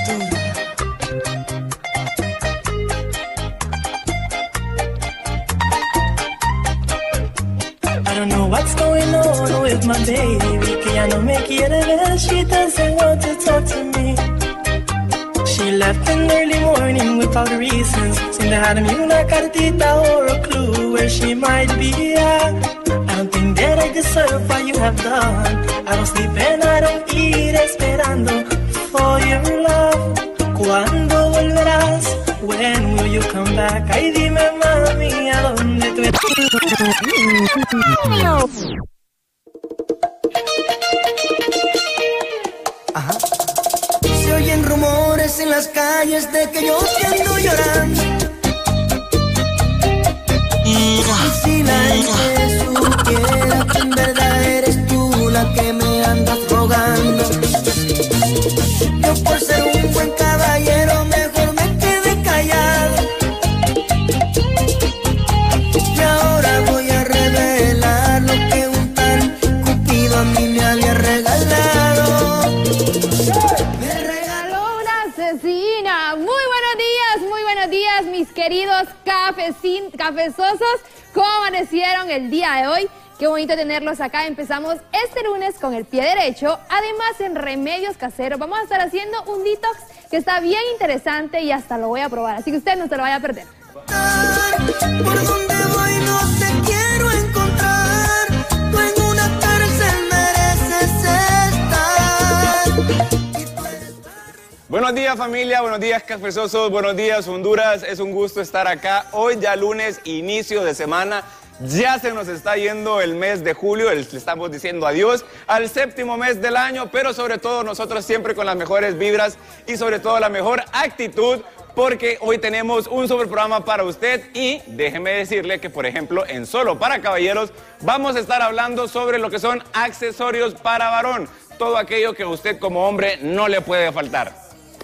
I don't know what's going on with my baby, que ya no me quiere ver, she doesn't want to talk to me. She left in early morning without reasons, sin dejarme una cartita or a clue where she might be at. I don't think that I deserve what you have done. I don't sleep and I don't eat esperando for your love. ¿Cuándo volverás? When will you come back? Ay, dime, mami, ¿a dónde tú estás? Ajá. Se oyen rumores en las calles de que yo te ando llorando. Y si la gente supiera que en verdad eres tú la que me andas rogando. Yo por ser un buen caballero mejor me quedé callado. Y ahora voy a revelar lo que un tal Cupido a mí me había regalado. Me regaló una asesina. Muy buenos días, mis queridos cafezosos. ¿Cómo amanecieron el día de hoy? Qué bonito tenerlos acá. Empezamos este lunes con el pie derecho. Además, en Remedios Caseros vamos a estar haciendo un detox que está bien interesante y hasta lo voy a probar. Así que usted no se lo vaya a perder. Por donde voy no te quiero encontrar. Tú en una cárcel mereces estar. Buenos días, familia, buenos días, cafezosos, buenos días, Honduras. Es un gusto estar acá. Hoy ya lunes, inicio de semana. Ya se nos está yendo el mes de julio, le estamos diciendo adiós al séptimo mes del año, pero sobre todo nosotros siempre con las mejores vibras y sobre todo la mejor actitud, porque hoy tenemos un super programa para usted y déjeme decirle que, por ejemplo, en Solo para Caballeros vamos a estar hablando sobre lo que son accesorios para varón, todo aquello que a usted como hombre no le puede faltar.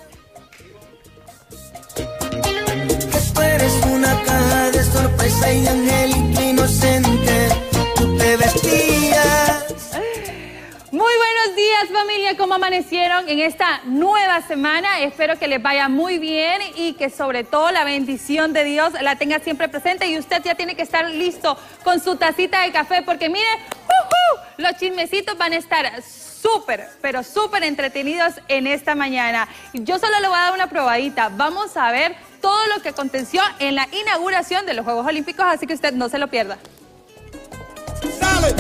Tú eres una caja de sorpresa y angélica inocente, tú te vestías. Muy buenos días, familia. ¿Cómo amanecieron en esta nueva semana? Espero que les vaya muy bien y que sobre todo la bendición de Dios la tenga siempre presente y usted ya tiene que estar listo con su tacita de café porque mire, los chismecitos van a estar súper, pero súper entretenidos en esta mañana. Yo solo le voy a dar una probadita. Vamos a ver todo lo que aconteció en la inauguración de los Juegos Olímpicos, así que usted no se lo pierda. ¡Dale!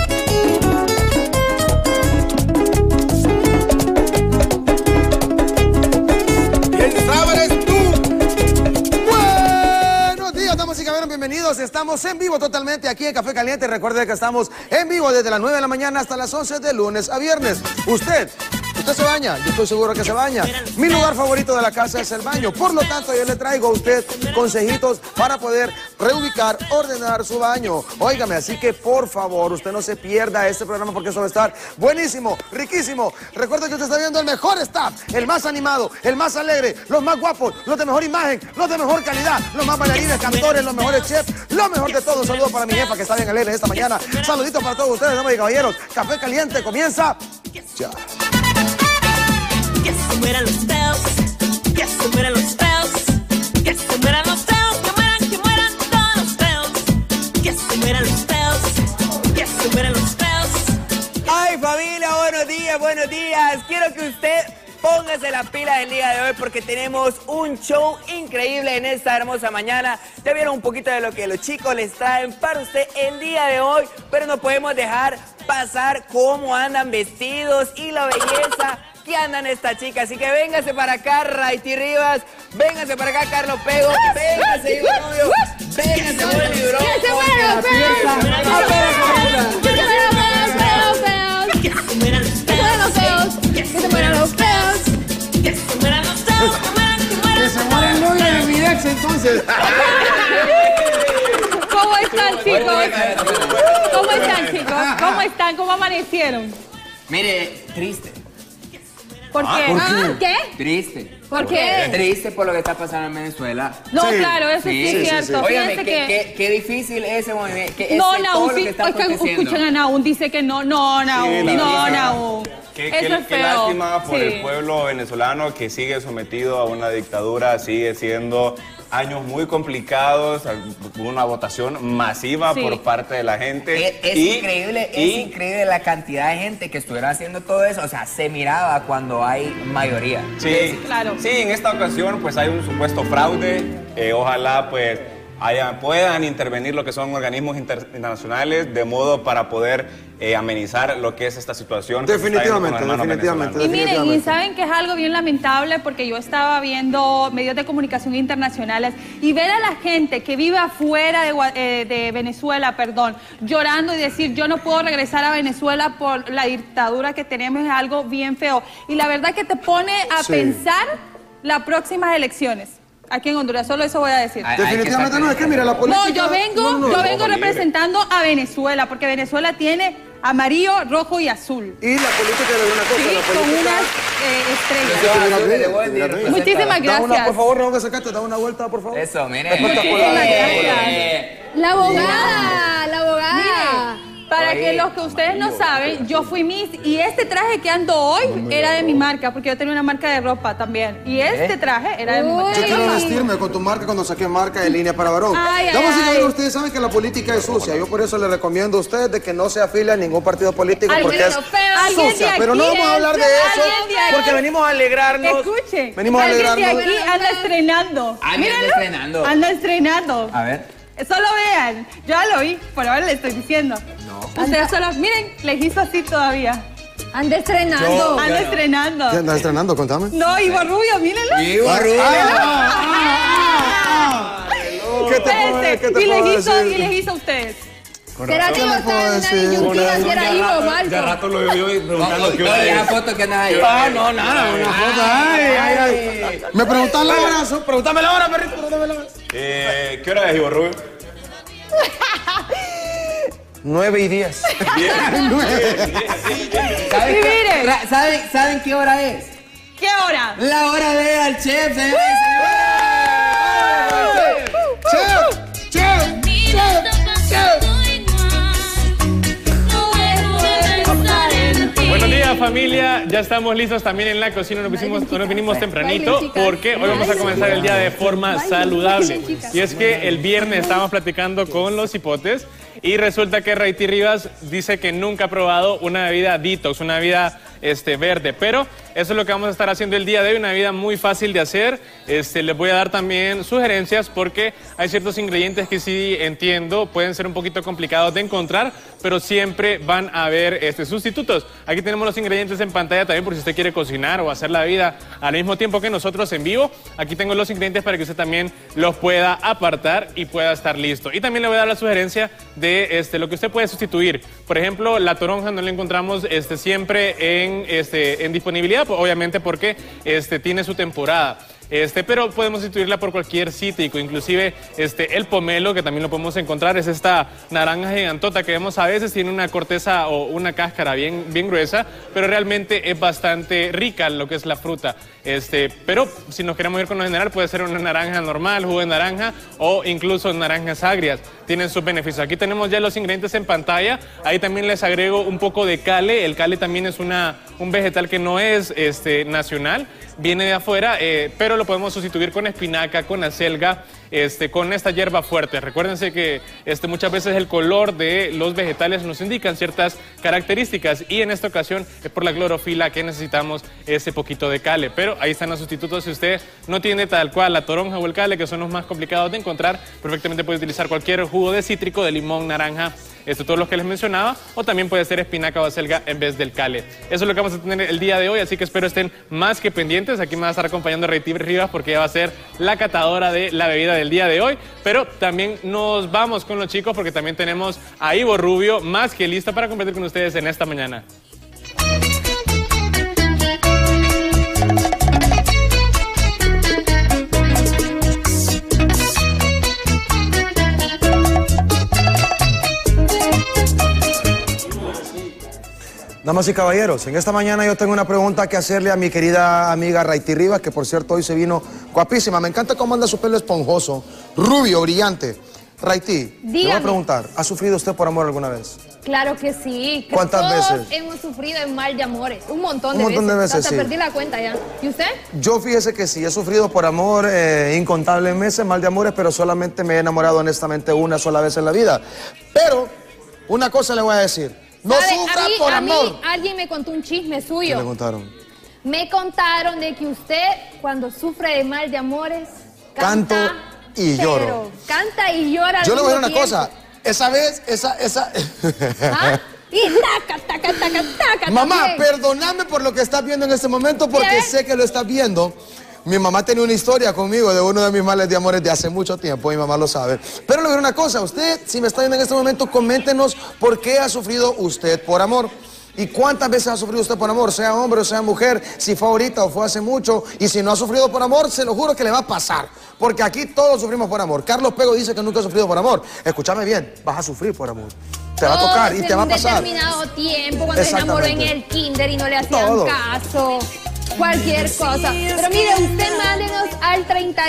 Damas y caballeros, bienvenidos. Estamos en vivo totalmente aquí en Café Caliente. Recuerde que estamos en vivo desde las 9 de la mañana hasta las 11 de lunes a viernes. Usted se baña, yo estoy seguro que se baña. Mi lugar favorito de la casa es el baño. Por lo tanto, yo le traigo a usted consejitos para poder reubicar, ordenar su baño. Óigame, así que por favor, usted no se pierda este programa porque eso va a estar buenísimo, riquísimo. Recuerda que usted está viendo el mejor staff, el más animado, el más alegre, los más guapos, los de mejor imagen, los de mejor calidad, los más bailarines, cantores, los mejores chefs, lo mejor de todo. Un saludo para mi jefa que está bien alegre esta mañana. Saluditos para todos ustedes, damas y caballeros. Café Caliente comienza ya. Que se mueran los feos, que se mueran los feos, que se mueran los feos, que mueran todos los feos, que se mueran los feos, que se mueran los feos. Ay, familia, buenos días. Quiero que usted póngase la pila el día de hoy porque tenemos un show increíble en esta hermosa mañana. Ya vieron un poquito de lo que los chicos les traen para usted el día de hoy, pero no podemos dejar pasar cómo andan vestidos y la belleza que andan estas chicas. Así que véngase para acá, Raiti Rivas, véngase para acá, Carlos Pego, véngase, Ivo Rubio, véngase, Willy Bro. ¡Que se mueran los feos! ¡Que se mueran los feos! ¡Que se mueran los feos! ¡Que se mueran los feos! Que se mueran los feos, Que se muera el novio de mi ex, entonces. ¿Cómo están, chicos? ¿Cómo están, chicos? ¿Cómo están? ¿Cómo amanecieron? Mire, triste. ¿Por qué? ¿por qué? ¿Qué? Triste. ¿Por qué? Triste por lo que está pasando en Venezuela. No, Sí. claro, eso sí, es cierto. Óigame, Fíjense que... qué difícil es ese movimiento. Que No, todo Nahum, lo que sí, está aconteciendo. escuchen a Nahum, dice que no, Nahum, no, Nahum. Eso es Qué feo. lástima por Sí. el pueblo venezolano que sigue sometido a una dictadura, sigue siendo años muy complicados, una votación masiva Sí. por parte de la gente. Es increíble la cantidad de gente que estuviera haciendo todo eso. O sea, se miraba cuando hay mayoría. Sí, Claro. Sí, en esta ocasión pues hay un supuesto fraude. Ojalá pues puedan intervenir lo que son organismos internacionales de modo para poder amenizar lo que es esta situación. que se está viendo con los hermanos venezolanos. Y miren, y saben que es algo bien lamentable porque yo estaba viendo medios de comunicación internacionales y ver a la gente que vive afuera de Venezuela, llorando y decir yo no puedo regresar a Venezuela por la dictadura que tenemos es algo bien feo. Y la verdad que te pone a pensar las próximas elecciones aquí en Honduras, solo eso voy a decir. Definitivamente no, es que mira, la política... No, yo vengo representando a Venezuela porque Venezuela tiene amarillo, rojo y azul. Y la política de una cosa, Sí, la con política... unas estrellas. Muchísimas Da una, gracias. por favor, no que sacarte, da una vuelta, por favor. Eso, mire. Muchísimas gracias. La abogada, la abogada. Miren, para que los que ustedes no saben, yo fui Miss y este traje que ando hoy era de mi marca, porque yo tenía una marca de ropa también. Y este traje era de mi marca Yo de quiero ropa. vestirme con tu marca cuando saqué marca de línea para varón. Ay, ay, Damas y ay. caballeros, ustedes saben que la política es sucia. Yo por eso les recomiendo a ustedes de que no se afilie a ningún partido político Alguien porque es de- pero alguien de sucia. aquí Pero no vamos a hablar de eso alguien de aquí. porque venimos a alegrarnos. Escuchen, Venimos a alguien de alegrarnos. aquí anda estrenando. Alguien anda Mírenlo. estrenando. Anda estrenando. A ver. Solo vean, yo ya lo vi, por ahora le estoy diciendo. No. Ustedes solo, miren, les hizo así todavía. Anda estrenando. Anda estrenando. ¿Qué andas estrenando? Contame. No, Ivo Rubio, mírenlo. ¿Qué te puedo Espérense, ¿qué te y les puedo hizo, decir? y les hizo a ustedes. ¿Será que iba a estar en una disyuntiva si era Ivo o Marco? Ya rato lo veo yo preguntando qué hora Oye, esa es. foto que andas ahí. No, nada, una foto. Ay. Me preguntan la hora, pregúntame la hora, perrito, pregúntame la hora. ¿Qué hora es, Ivo Rubio? 9:10. ¿Saben Y qué- miren. ¿Saben qué hora es? ¿Qué hora? La hora de ir al chef, señores. Buenos días, familia. Ya estamos listos también en la cocina. Nos vinimos tempranito porque hoy vamos a comenzar el día de forma saludable. Y es que el viernes estábamos platicando con los hipotes y resulta que Raiti Rivas dice que nunca ha probado una bebida detox, una bebida verde, pero eso es lo que vamos a estar haciendo el día de hoy, una bebida muy fácil de hacer. Les voy a dar también sugerencias porque hay ciertos ingredientes que sí entiendo pueden ser un poquito complicados de encontrar, pero siempre van a haber sustitutos. Aquí tenemos los ingredientes en pantalla también por si usted quiere cocinar o hacer la bebida al mismo tiempo que nosotros en vivo. Aquí tengo los ingredientes para que usted también los pueda apartar y pueda estar listo. Y también le voy a dar la sugerencia de lo que usted puede sustituir. Por ejemplo, la toronja no la encontramos siempre en disponibilidad, pues, obviamente porque tiene su temporada. Pero podemos sustituirla por cualquier cítrico, inclusive el pomelo, que también lo podemos encontrar, es esta naranja gigantota que vemos a veces, tiene una corteza o una cáscara bien gruesa, pero realmente es bastante rica lo que es la fruta. Pero si nos queremos ir con lo general, puede ser una naranja normal, jugo de naranja o incluso naranjas agrias. Tienen sus beneficios. Aquí tenemos ya los ingredientes en pantalla. Ahí también les agrego un poco de cale. El cale también es un vegetal que no es nacional, viene de afuera, pero lo podemos sustituir con espinaca, con acelga, con esta hierba fuerte. Recuérdense que muchas veces el color de los vegetales nos indican ciertas características y en esta ocasión es por la clorofila que necesitamos ese poquito de cale. Pero ahí están los sustitutos. Si usted no tiene tal cual la toronja o el cale, que son los más complicados de encontrar, perfectamente puede utilizar cualquier jugo de cítrico, de limón, naranja, todos los que les mencionaba, o también puede ser espinaca o acelga en vez del cale. Eso es lo que vamos a tener el día de hoy, así que espero estén más que pendientes. Aquí me va a estar acompañando Raiti Rivas porque ella va a ser la catadora de la bebida del día de hoy, pero también nos vamos con los chicos porque también tenemos a Ivo Rubio más que listo para compartir con ustedes en esta mañana. Damas y caballeros, en esta mañana yo tengo una pregunta que hacerle a mi querida amiga Raiti Rivas, que por cierto hoy se vino guapísima. Me encanta cómo anda su pelo esponjoso, rubio, brillante. Raiti, le voy a preguntar, ¿ha sufrido usted por amor alguna vez? Claro que sí. ¿Cuántas Todos veces? hemos sufrido en mal de amores. Un montón Un montón de veces, Hasta sí. perdí la cuenta ya. ¿Y usted? Yo fíjese que sí, he sufrido por amor incontables meses, mal de amores, pero solamente me he enamorado honestamente una sola vez en la vida. Pero, una cosa le voy a decir, no ¿Sabe? sufra por amor. A mí alguien me contó un chisme suyo. ¿Qué le contaron? Me contaron de que usted, cuando sufre de mal de amores, Canto y lloro. pero canta y llora. Yo le voy a decir una tiempo. cosa, esa vez, ¿Ah? Y taca. Mamá, también. perdóname por lo que estás viendo en este momento porque sé que lo estás viendo. Mi mamá tenía una historia conmigo de uno de mis males de amores de hace mucho tiempo, mi mamá lo sabe. Pero le voy a decir una cosa, usted, si me está viendo en este momento, coméntenos por qué ha sufrido usted por amor. ¿Y cuántas veces ha sufrido usted por amor? Sea hombre o sea mujer, si fue ahorita o fue hace mucho. Y si no ha sufrido por amor, se lo juro que le va a pasar. Porque aquí todos sufrimos por amor. Carlos Pego dice que nunca ha sufrido por amor. Escúchame bien, vas a sufrir por amor. Te va a tocar y te va a pasar. En un determinado tiempo, cuando se enamoró en el kinder y no le hacían caso. Cualquier cosa. Pero mire, usted mándenos al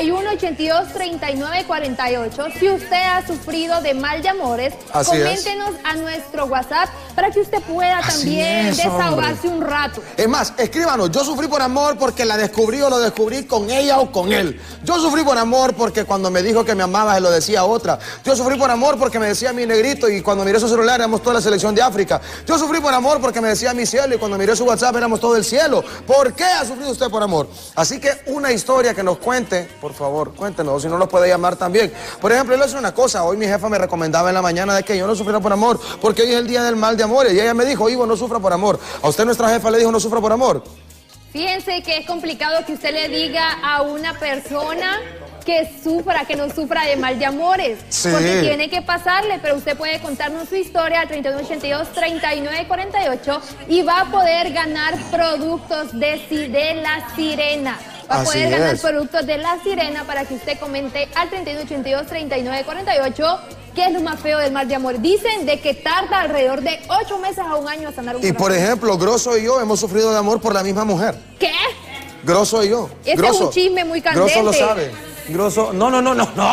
3182-3948 si usted ha sufrido de mal de amores. Así coméntenos a nuestro WhatsApp para que usted pueda también desahogarse un rato. Es más, escríbanos, yo sufrí por amor porque la descubrí o lo descubrí con ella o con él. Yo sufrí por amor porque cuando me dijo que me amaba se lo decía a otra. Yo sufrí por amor porque me decía mi negrito y cuando miré su celular éramos toda la selección de África. Yo sufrí por amor porque me decía mi cielo y cuando miré su WhatsApp éramos todo el cielo. ¿Por qué ha sufrido usted por amor? Así que una historia que nos cuente, por favor, cuéntenos, si no nos puede llamar también. Por ejemplo, yo le voy a decir una cosa, hoy mi jefa me recomendaba en la mañana de que yo no sufriera por amor, porque hoy es el día del mal de amores, y ella me dijo, Ivo, no sufra por amor. ¿A usted nuestra jefa le dijo no sufra por amor? Fíjense que es complicado que usted le diga a una persona que no sufra de mal de amores. Sí. Porque tiene que pasarle, pero usted puede contarnos su historia al 3182-3948 y va a poder ganar productos de La Sirena. Va a poder ganar productos de La Sirena para que usted comente al 3182-3948 qué es lo más feo del mal de amor. Dicen de que tarda alrededor de 8 meses a un año a sanar un Y por ejemplo, Grosso y yo hemos sufrido de amor por la misma mujer. ¿Qué? Grosso y yo. Ese es un chisme muy candente. Grosso lo sabe. Grosso, no. Yo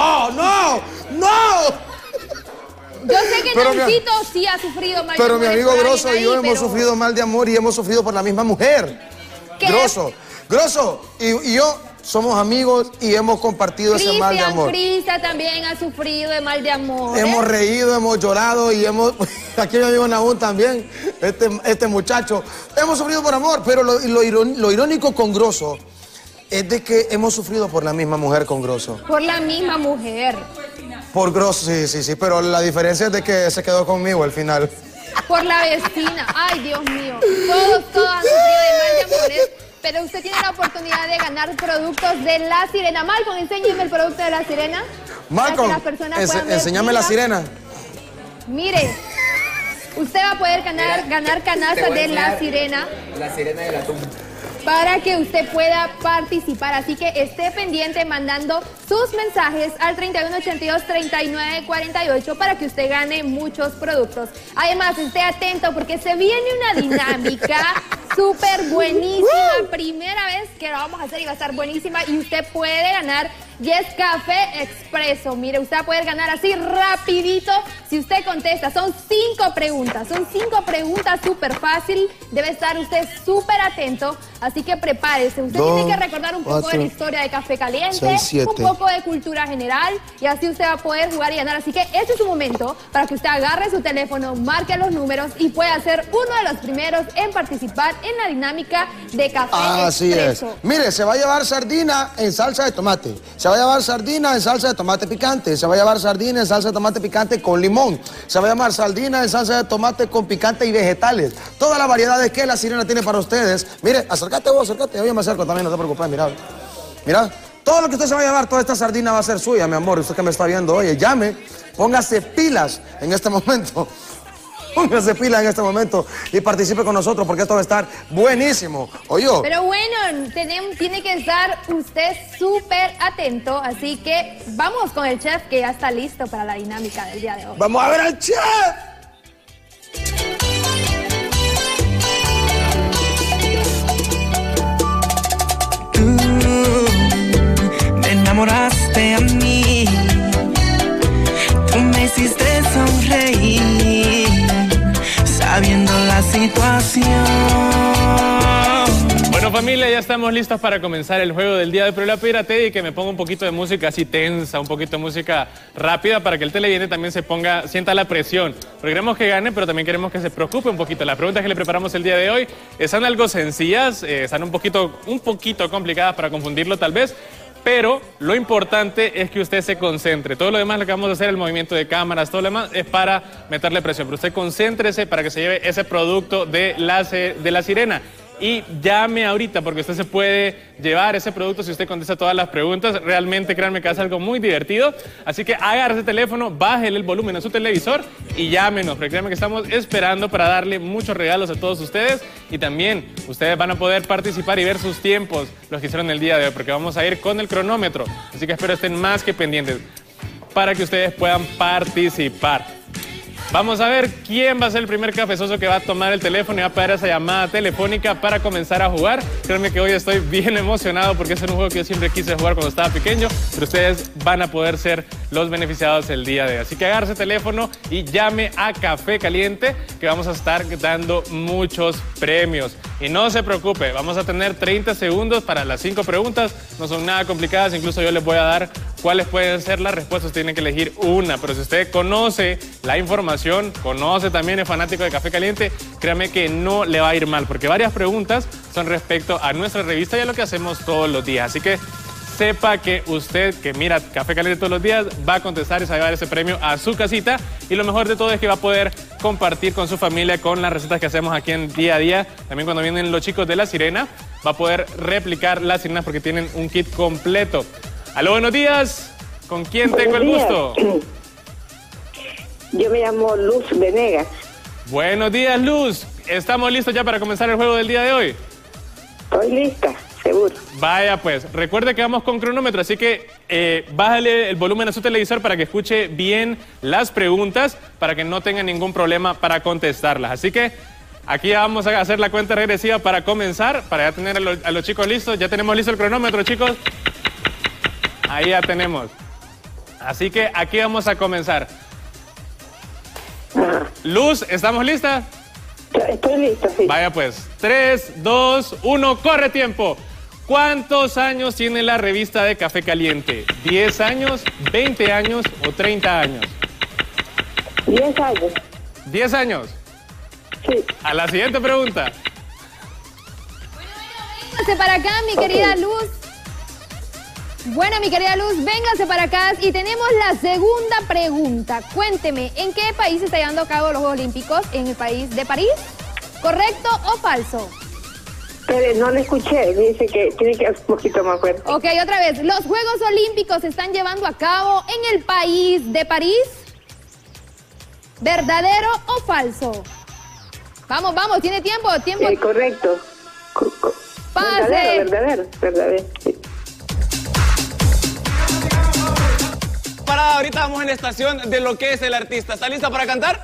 sé que Nancito sí ha sufrido mal de amor. Pero mi amigo Grosso y yo hemos sufrido mal de amor y hemos sufrido por la misma mujer. ¿Qué? Grosso y yo somos amigos y hemos compartido ese mal de amor. Cristian también ha sufrido de mal de amor. Hemos reído, hemos llorado y hemos... Aquí mi amigo Nahún también, este muchacho. Hemos sufrido por amor, pero lo irónico con Grosso es de que hemos sufrido por la misma mujer con Grosso. Por la misma mujer. Por Grosso, sí, pero la diferencia es de que se quedó conmigo al final. Por la vecina. Ay, Dios mío. Todos han sufrido de mal de amores. Pero usted tiene la oportunidad de ganar productos de La Sirena. Malcolm, enséñeme el producto de La Sirena. Malcolm, enséñame la sirena. Mire, usted va a poder ganar canastas de La Sirena. La sirena del atún. Para que usted pueda participar. Así que esté pendiente mandando sus mensajes al 3182-3948 para que usted gane muchos productos. Además, esté atento porque se viene una dinámica súper buenísima. Primera vez que la vamos a hacer y va a estar buenísima. Y usted puede ganar Yes Café Expreso. Mire, usted va a poder ganar así rapidito si usted contesta. Son 5 preguntas. Son 5 preguntas súper fácil. Debe estar usted súper atento. Así que prepárese. Usted tiene que recordar un poco de la historia de Café Caliente, un poco de cultura general y así usted va a poder jugar y ganar. Así que este es su momento para que usted agarre su teléfono, marque los números y pueda ser uno de los primeros en participar en la dinámica de Café Así Expreso. es. Mire, se va a llevar sardina en salsa de tomate. Se va a llevar sardina en salsa de tomate picante. Se va a llevar sardina en salsa de tomate picante con limón. Se va a llamar sardina en salsa de tomate con picante y vegetales. Todas las variedades que La Sirena tiene para ustedes. Mire, acércate vos, acércate. Yo me acerco también, no te preocupes, mira. Mira, todo lo que usted se va a llevar, toda esta sardina va a ser suya, mi amor. Usted que me está viendo, oye, llame, póngase pilas en este momento. Póngase pilas en este momento y participe con nosotros porque esto va a estar buenísimo. Oye. Pero bueno, tiene que estar usted súper atento, así que vamos con el chef que ya está listo para la dinámica del día de hoy. ¡Vamos a ver al chef! Familia, ya estamos listos para comenzar el juego del día de hoy, pero le voy a pedir a Teddy que me ponga un poquito de música así tensa, un poquito de música rápida para que el televidente también sienta la presión. Porque queremos que gane, pero también queremos que se preocupe un poquito. Las preguntas que le preparamos el día de hoy están algo sencillas, están un poquito complicadas para confundirlo tal vez, pero lo importante es que usted se concentre. Todo lo demás, lo que vamos a hacer, el movimiento de cámaras, todo lo demás, es para meterle presión. Pero usted concéntrese para que se lleve ese producto de la sirena. Y llame ahorita, porque usted se puede llevar ese producto si usted contesta todas las preguntas. Realmente, créanme que es algo muy divertido. Así que agarre ese teléfono, bájele el volumen a su televisor y llámenos. Porque créanme que estamos esperando para darle muchos regalos a todos ustedes. Y también ustedes van a poder participar y ver sus tiempos, los que hicieron el día de hoy, porque vamos a ir con el cronómetro. Así que espero estén más que pendientes para que ustedes puedan participar. Vamos a ver quién va a ser el primer cafezoso que va a tomar el teléfono y va a pegar esa llamada telefónica para comenzar a jugar. Créanme que hoy estoy bien emocionado porque es un juego que yo siempre quise jugar cuando estaba pequeño, pero ustedes van a poder ser los beneficiados el día de hoy. Así que agarre ese teléfono y llame a Café Caliente, que vamos a estar dando muchos premios. Y no se preocupe, vamos a tener 30 segundos para las 5 preguntas. No son nada complicadas, incluso yo les voy a dar cuáles pueden ser las respuestas. Tienen que elegir una, pero si usted conoce la información, conoce también, es fanático de Café Caliente, créame que no le va a ir mal, porque varias preguntas son respecto a nuestra revista y a lo que hacemos todos los días. Así que sepa que usted, que mira Café Caliente todos los días, va a contestar y se va a llevar ese premio a su casita. Y lo mejor de todo es que va a poder compartir con su familia con las recetas que hacemos aquí en día a día. También cuando vienen los chicos de La Sirena, va a poder replicar las sirenas porque tienen un kit completo. Aló, buenos días. ¿Con quién tengo el gusto? Yo me llamo Luz Venegas. Buenos días, Luz. ¿Estamos listos ya para comenzar el juego del día de hoy? Estoy lista, seguro. Vaya pues, recuerde que vamos con cronómetro, así que bájale el volumen a su televisor para que escuche bien las preguntas, para que no tenga ningún problema para contestarlas. Así que aquí ya vamos a hacer la cuenta regresiva para comenzar, para ya tener a los chicos listos. Ya tenemos listo el cronómetro, chicos. Ahí ya tenemos. Así que aquí vamos a comenzar. Luz, ¿estamos listas? Estoy lista, sí. Vaya pues, 3, 2, 1, corre tiempo. ¿Cuántos años tiene la revista de Café Caliente? ¿10 años, 20 años o 30 años? 10 años. ¿10 años? Sí. A la siguiente pregunta. Véngase para acá, mi querida Luz. Bueno, mi querida Luz, véngase para acá y tenemos la segunda pregunta. Cuénteme, ¿en qué país se está llevando a cabo los Juegos Olímpicos? ¿En el país de París? ¿Correcto o falso? Pero no le escuché, dice que tiene que ser un poquito más fuerte. Ok, otra vez. ¿Los Juegos Olímpicos se están llevando a cabo en el país de París? ¿Verdadero o falso? Vamos, vamos, tiene tiempo. Correcto. Pase. Verdadero. Sí. Ahorita vamos en la estación de lo que es el artista. ¿Está lista para cantar?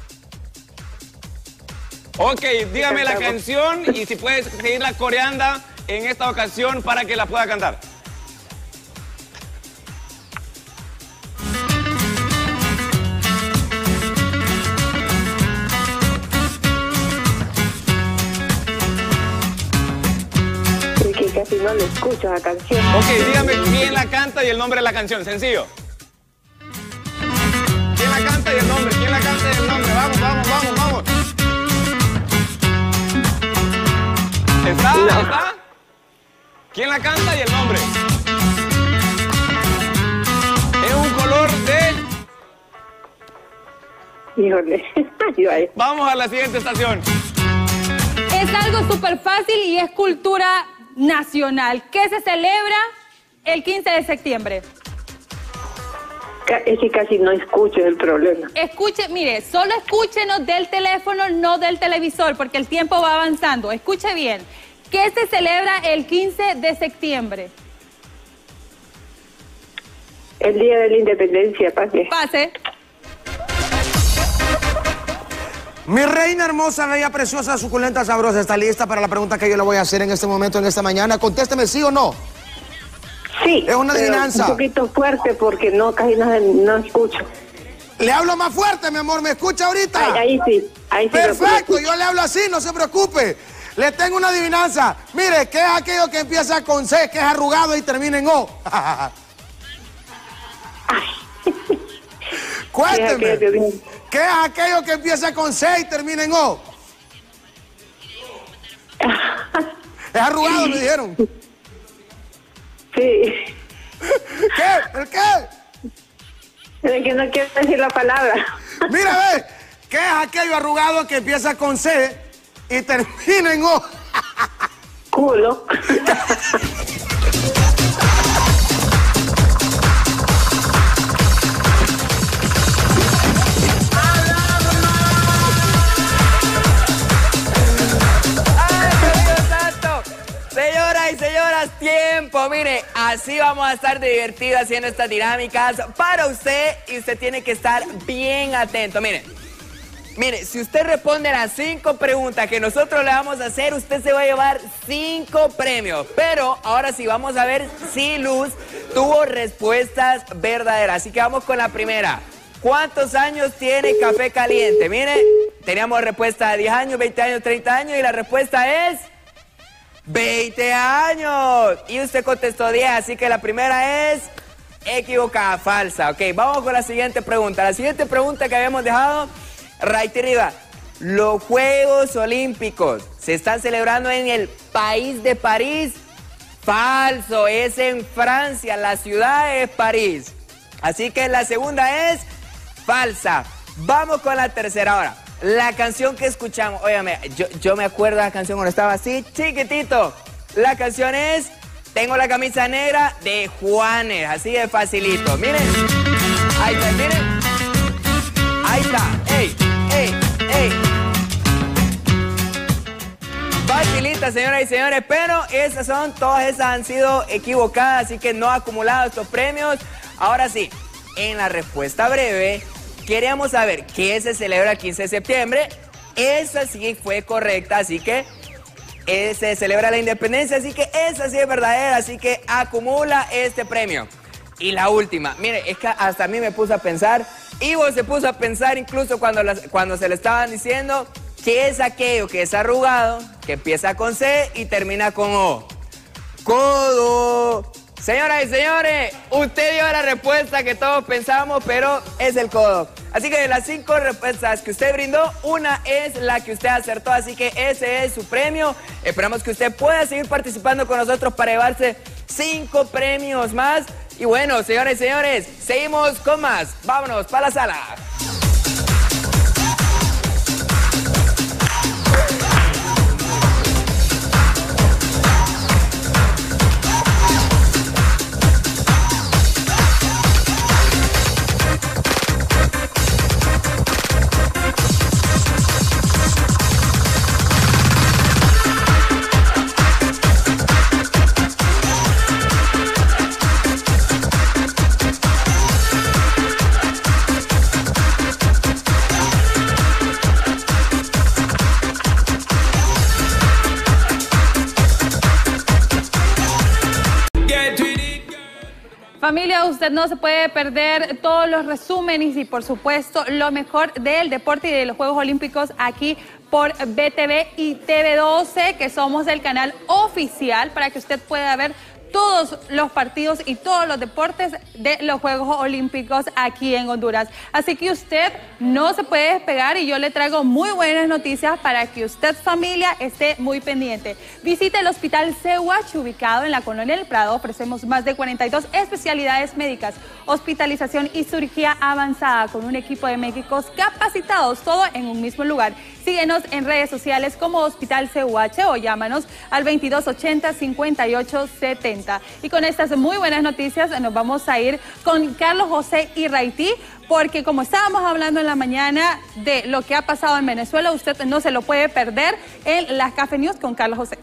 Ok, dígame la canción y si puedes seguirla coreando en esta ocasión para que la pueda cantar. Es que casi no le escucho la canción. Ok, dígame quién la canta y el nombre de la canción. Sencillo. ¿Quién la canta y el nombre? Vamos. ¿Está? ¿Quién la canta y el nombre? Es un color de... Híjole. Vamos a la siguiente estación. Es algo súper fácil y es cultura nacional. ¿Qué se celebra el 15 de septiembre? Es que casi no escucho el problema. Escuche, mire, solo escúchenos del teléfono, no del televisor, porque el tiempo va avanzando. Escuche bien. ¿Qué se celebra el 15 de septiembre? El Día de la Independencia, Pase. Mi reina hermosa, bella, preciosa, suculenta, sabrosa, ¿está lista para la pregunta que yo le voy a hacer en este momento, en esta mañana? Contésteme, ¿sí o no? Sí. Es una adivinanza. Un poquito fuerte porque casi no escucho. Le hablo más fuerte, mi amor, ¿me escucha ahorita? Ahí sí. Perfecto, yo le hablo así, no se preocupe. Le tengo una adivinanza. Mire, ¿qué es aquello que empieza con C, que es arrugado y termina en O? Cuénteme. ¿Qué es aquello que empieza con C y termina en O? Es arrugado, me dijeron. Sí. ¿Qué? ¿El qué? Es que no quiero decir la palabra. Mira, ve. ¿Qué es aquello arrugado que empieza con C y termina en O? Culo. Señoras y señoras, tiempo. Mire, así vamos a estar divertidos haciendo estas dinámicas para usted y usted tiene que estar bien atento. Mire, si usted responde a las 5 preguntas que nosotros le vamos a hacer, usted se va a llevar 5 premios. Pero ahora sí vamos a ver si Luz tuvo respuestas verdaderas. Así que vamos con la primera. ¿Cuántos años tiene Café Caliente? Mire, teníamos respuesta de 10 años, 20 años, 30 años y la respuesta es 20 años. Y usted contestó 10, así que la primera es equivocada, falsa. Ok, vamos con la siguiente pregunta. La siguiente pregunta que habíamos dejado, right arriba. Los Juegos Olímpicos se están celebrando en el país de París. Falso, es en Francia, la ciudad es París. Así que la segunda es falsa. Vamos con la tercera ahora. La canción que escuchamos, óigame, yo me acuerdo de la canción cuando estaba así, chiquitito. La canción es Tengo la camisa negra de Juanes, así de facilito. Miren, ahí está, miren. Ahí está, ey, ey, ey. Facilita, señoras y señores, pero todas esas han sido equivocadas, así que no ha acumulado estos premios. Ahora sí, en la respuesta breve, queríamos saber qué se celebra el 15 de septiembre. Esa sí fue correcta, así que se celebra la independencia, así que esa sí es verdadera, así que acumula este premio. Y la última, mire, es que hasta a mí me puse a pensar, Ivo se puso a pensar incluso cuando se le estaban diciendo que es aquello que es arrugado, que empieza con C y termina con O. Codo. Señoras y señores, usted dio la respuesta que todos pensamos, pero es el codo. Así que de las 5 respuestas que usted brindó, una es la que usted acertó, así que ese es su premio. Esperamos que usted pueda seguir participando con nosotros para llevarse 5 premios más. Y bueno, señores y señores, seguimos con más. Vámonos para la sala. Familia, usted no se puede perder todos los resúmenes y por supuesto lo mejor del deporte y de los Juegos Olímpicos aquí por BTV y TV12, que somos el canal oficial para que usted pueda ver todos los partidos y todos los deportes de los Juegos Olímpicos aquí en Honduras. Así que usted no se puede despegar y yo le traigo muy buenas noticias para que usted, familia, esté muy pendiente. Visite el Hospital CEUACH, ubicado en la Colonia del Prado. Ofrecemos más de 42 especialidades médicas, hospitalización y cirugía avanzada con un equipo de médicos capacitados, todo en un mismo lugar. Síguenos en redes sociales como Hospital CUH o llámanos al 2280-5870. Y con estas muy buenas noticias nos vamos a ir con Carlos José y Raití, porque como estábamos hablando en la mañana de lo que ha pasado en Venezuela, usted no se lo puede perder en las Café News con Carlos José.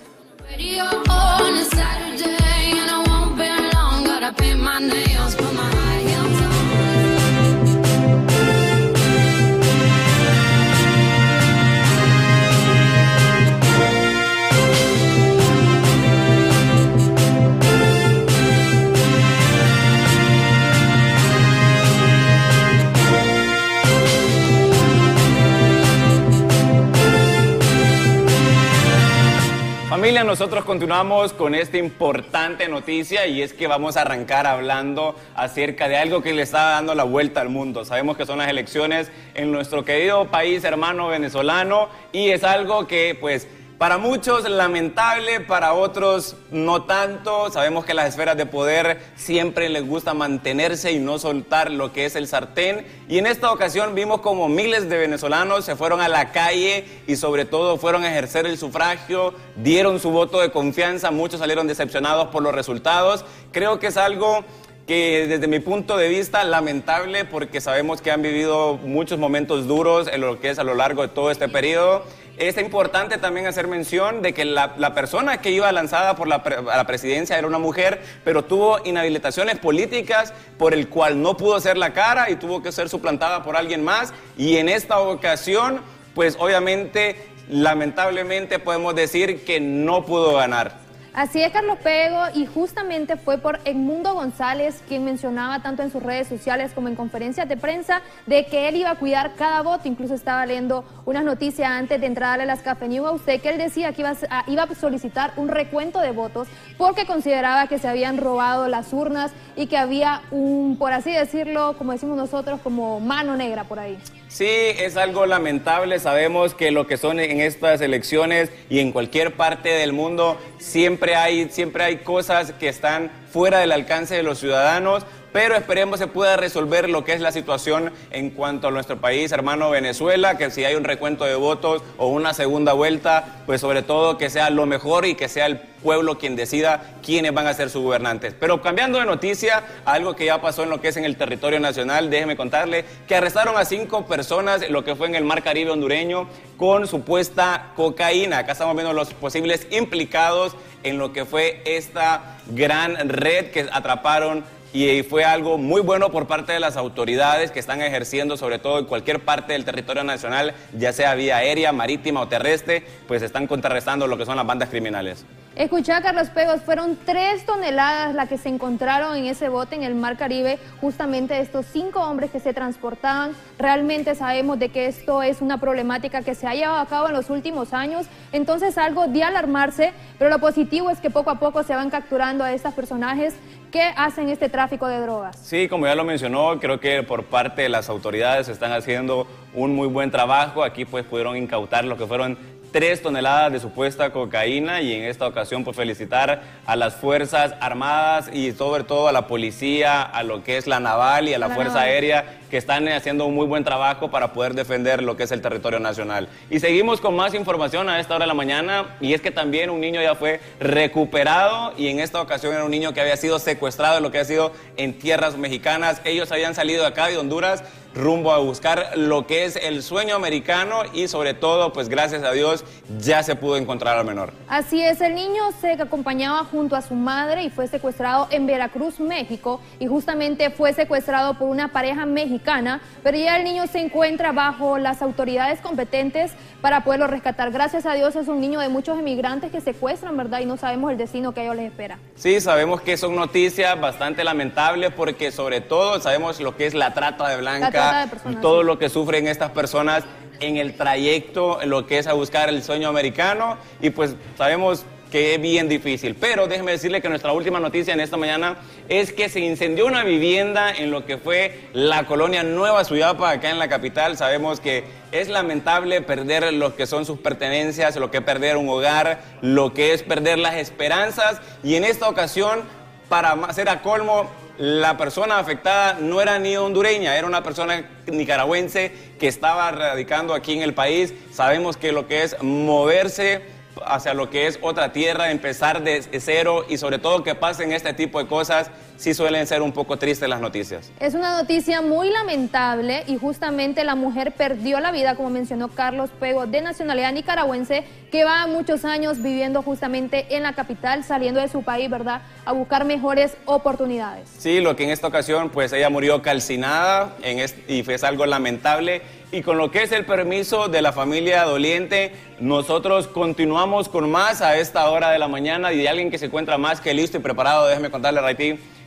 nosotros continuamos con esta importante noticia y es que vamos a arrancar hablando acerca de algo que le está dando la vuelta al mundo. Sabemos que son las elecciones en nuestro querido país hermano venezolano y es algo que pues para muchos lamentable, para otros no tanto. Sabemos que las esferas de poder siempre les gusta mantenerse y no soltar lo que es el sartén. Y en esta ocasión vimos como miles de venezolanos se fueron a la calle y sobre todo fueron a ejercer el sufragio, dieron su voto de confianza, muchos salieron decepcionados por los resultados. Creo que es algo que desde mi punto de vista lamentable porque sabemos que han vivido muchos momentos duros en lo que es a lo largo de todo este periodo. Es importante también hacer mención de que la persona que iba lanzada por a la presidencia era una mujer, pero tuvo inhabilitaciones políticas por el cual no pudo hacer la cara y tuvo que ser suplantada por alguien más. Y en esta ocasión, pues obviamente, lamentablemente podemos decir que no pudo ganar. Así es, Carlos Pego, y justamente fue por Edmundo González quien mencionaba tanto en sus redes sociales como en conferencias de prensa de que él iba a cuidar cada voto. Incluso estaba leyendo unas noticias antes de entrar a las Café News a usted que él decía que iba a solicitar un recuento de votos porque consideraba que se habían robado las urnas y que había un, por así decirlo, como decimos nosotros, como mano negra por ahí. Sí, es algo lamentable. Sabemos que lo que son en estas elecciones y en cualquier parte del mundo siempre hay cosas que están fuera del alcance de los ciudadanos, pero esperemos se pueda resolver lo que es la situación en cuanto a nuestro país hermano Venezuela, que si hay un recuento de votos o una segunda vuelta, pues sobre todo que sea lo mejor y que sea el pueblo quien decida quiénes van a ser sus gobernantes. Pero cambiando de noticia, algo que ya pasó en lo que es en el territorio nacional, déjeme contarle que arrestaron a 5 personas en lo que fue en el Mar Caribe hondureño con supuesta cocaína. Acá estamos viendo los posibles implicados en lo que fue esta gran red que atraparon. Y fue algo muy bueno por parte de las autoridades que están ejerciendo, sobre todo en cualquier parte del territorio nacional, ya sea vía aérea, marítima o terrestre, pues están contrarrestando lo que son las bandas criminales. Escuchá, Carlos Pegos, fueron 3 toneladas las que se encontraron en ese bote en el Mar Caribe, justamente de estos 5 hombres que se transportaban. Realmente sabemos de que esto es una problemática que se ha llevado a cabo en los últimos años, entonces algo de alarmarse, pero lo positivo es que poco a poco se van capturando a estos personajes que hacen este tráfico de drogas. Sí, como ya lo mencionó, creo que por parte de las autoridades están haciendo un muy buen trabajo. Aquí pues pudieron incautar lo que fueron 3 toneladas de supuesta cocaína y en esta ocasión pues felicitar a las Fuerzas Armadas y sobre todo a la policía, a lo que es la naval y a la Fuerza Aérea que están haciendo un muy buen trabajo para poder defender lo que es el territorio nacional. Y seguimos con más información a esta hora de la mañana y es que también un niño ya fue recuperado y en esta ocasión era un niño que había sido secuestrado en lo que ha sido en tierras mexicanas. Ellos habían salido de acá de Honduras rumbo a buscar lo que es el sueño americano y sobre todo, pues gracias a Dios, ya se pudo encontrar al menor. Así es, el niño se acompañaba junto a su madre y fue secuestrado en Veracruz, México, y justamente fue secuestrado por una pareja mexicana, pero ya el niño se encuentra bajo las autoridades competentes para poderlo rescatar. Gracias a Dios es un niño de muchos emigrantes que secuestran, ¿verdad? Y no sabemos el destino que a ellos les espera. Sí, sabemos que son noticias bastante lamentables porque sobre todo sabemos lo que es la trata de blancas, todo lo que sufren estas personas en el trayecto, en lo que es a buscar el sueño americano y pues sabemos que es bien difícil, pero déjeme decirle que nuestra última noticia en esta mañana es que se incendió una vivienda en lo que fue la colonia Nueva Suyapa, acá en la capital. Sabemos que es lamentable perder lo que son sus pertenencias, lo que es perder un hogar, lo que es perder las esperanzas y en esta ocasión, para hacer a colmo, la persona afectada no era ni hondureña, era una persona nicaragüense que estaba radicando aquí en el país. Sabemos que lo que es moverse hacia lo que es otra tierra, empezar de cero y sobre todo que pasen este tipo de cosas, sí suelen ser un poco tristes las noticias. Es una noticia muy lamentable y justamente la mujer perdió la vida, como mencionó Carlos Pego, de nacionalidad nicaragüense, que va muchos años viviendo justamente en la capital, saliendo de su país, ¿verdad?, a buscar mejores oportunidades. Sí, lo que en esta ocasión, pues ella murió calcinada y fue algo lamentable. Y con lo que es el permiso de la familia doliente, nosotros continuamos con más a esta hora de la mañana y de alguien que se encuentra más que listo y preparado. Déjeme contarle, Raití,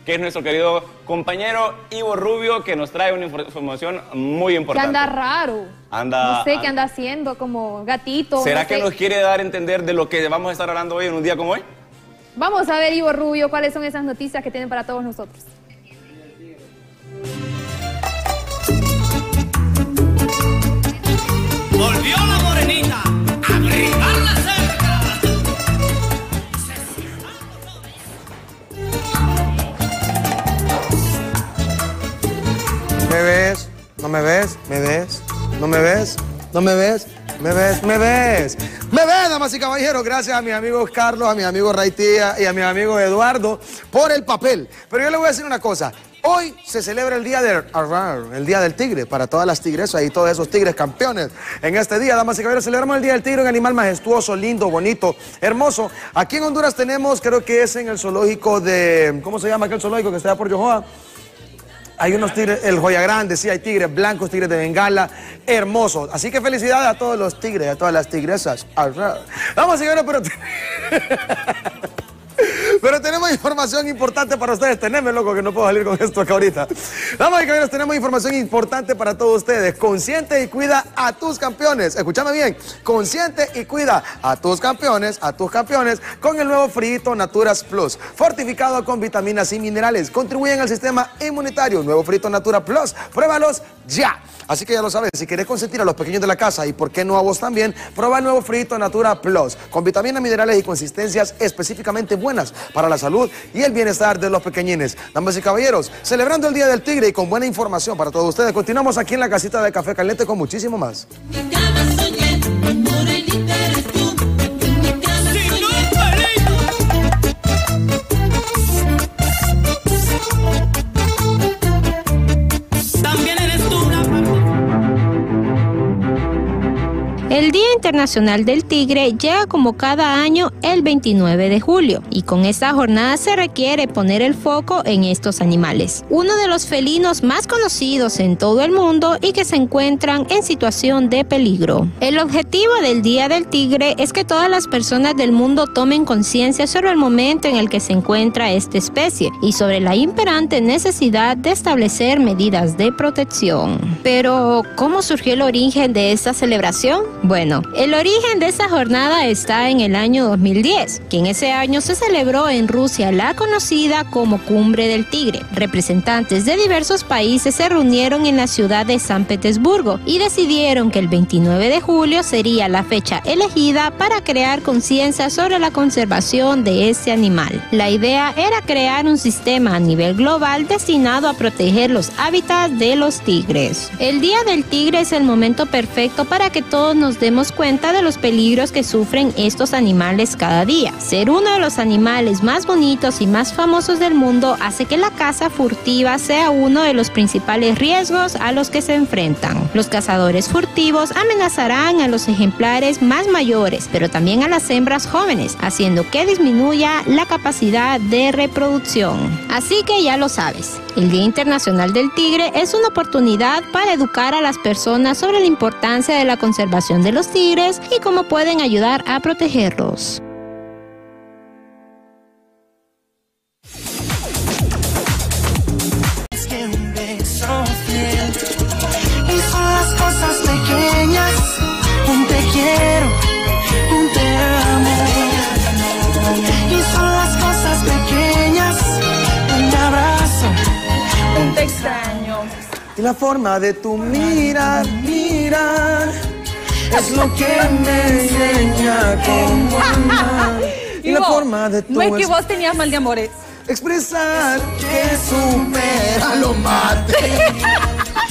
que es nuestro querido compañero Ivo Rubio, que nos trae una información muy Que importante. anda raro. No sé qué anda haciendo, como gatito. ¿Será no que sé. nos quiere dar a entender de lo que vamos a estar hablando hoy en un día como hoy? Vamos a ver, Ivo Rubio, cuáles son esas noticias que tienen para todos nosotros. Volvió la morenita a gritar la cerca. ¿Me ves? ¿No me ves? ¿Me ves? ¿No me ves? ¿No me ves? ¿Me ves? ¿Me ves? ¿Me ves, damas y caballeros? Gracias a mis amigos Carlos, a mis amigos Raitía y a mi amigo Eduardo por el papel. Pero yo le voy a decir una cosa. Hoy se celebra el día del tigre, para todas las tigresas y todos esos tigres campeones. En este día, damas y caballeros, celebramos el Día del Tigre, un animal majestuoso, lindo, bonito, hermoso. Aquí en Honduras tenemos, creo que es en el zoológico de... ¿Cómo se llama aquel zoológico que está allá por Yohoa? Hay unos tigres, el Joya Grande, sí, hay tigres blancos, tigres de Bengala, hermosos. Así que felicidades a todos los tigres, a todas las tigresas. Vamos, señores, pero tenemos información importante para ustedes. Teneme, loco, que no puedo salir con esto acá ahorita. Vamos, caballeros, tenemos información importante para todos ustedes. Consiente y cuida a tus campeones. Escúchame bien. Consiente y cuida a tus campeones con el nuevo Frito Naturas Plus. Fortificado con vitaminas y minerales. Contribuyen al sistema inmunitario. Nuevo Frito Natura Plus. Pruébalos ya. Así que ya lo sabes, si querés consentir a los pequeños de la casa y por qué no a vos también, prueba el nuevo Frito Natura Plus, con vitaminas, minerales y consistencias específicamente buenas para la salud y el bienestar de los pequeñines. Damas y caballeros, celebrando el Día del Tigre y con buena información para todos ustedes, continuamos aquí en la casita de Café Caliente con muchísimo más. El Día Internacional del Tigre llega como cada año el 29 de julio y con esta jornada se requiere poner el foco en estos animales, uno de los felinos más conocidos en todo el mundo y que se encuentran en situación de peligro. El objetivo del Día del Tigre es que todas las personas del mundo tomen conciencia sobre el momento en el que se encuentra esta especie y sobre la imperante necesidad de establecer medidas de protección. Pero, ¿cómo surgió el origen de esta celebración? Bueno, el origen de esta jornada está en el año 2010, que en ese año se celebró en Rusia la conocida como Cumbre del Tigre. Representantes de diversos países se reunieron en la ciudad de San Petersburgo y decidieron que el 29 de julio sería la fecha elegida para crear conciencia sobre la conservación de este animal. La idea era crear un sistema a nivel global destinado a proteger los hábitats de los tigres. El Día del Tigre es el momento perfecto para que todos nos demos cuenta de los peligros que sufren estos animales cada día. Ser uno de los animales más bonitos y más famosos del mundo hace que la caza furtiva sea uno de los principales riesgos a los que se enfrentan. Los cazadores furtivos amenazarán a los ejemplares más mayores, pero también a las hembras jóvenes, haciendo que disminuya la capacidad de reproducción. Así que ya lo sabes, el Día Internacional del Tigre es una oportunidad para educar a las personas sobre la importancia de la conservación de los tigres y cómo pueden ayudar a protegerlos. Es que un beso fiel y son las cosas pequeñas, un te quiero, un te amo, y son las cosas pequeñas, un abrazo, un te extraño. Y la forma de tu mirar es lo que me enseña cómo amar. Y la forma de tu no es que vos tenías mal de amores. expresar que supera lo material.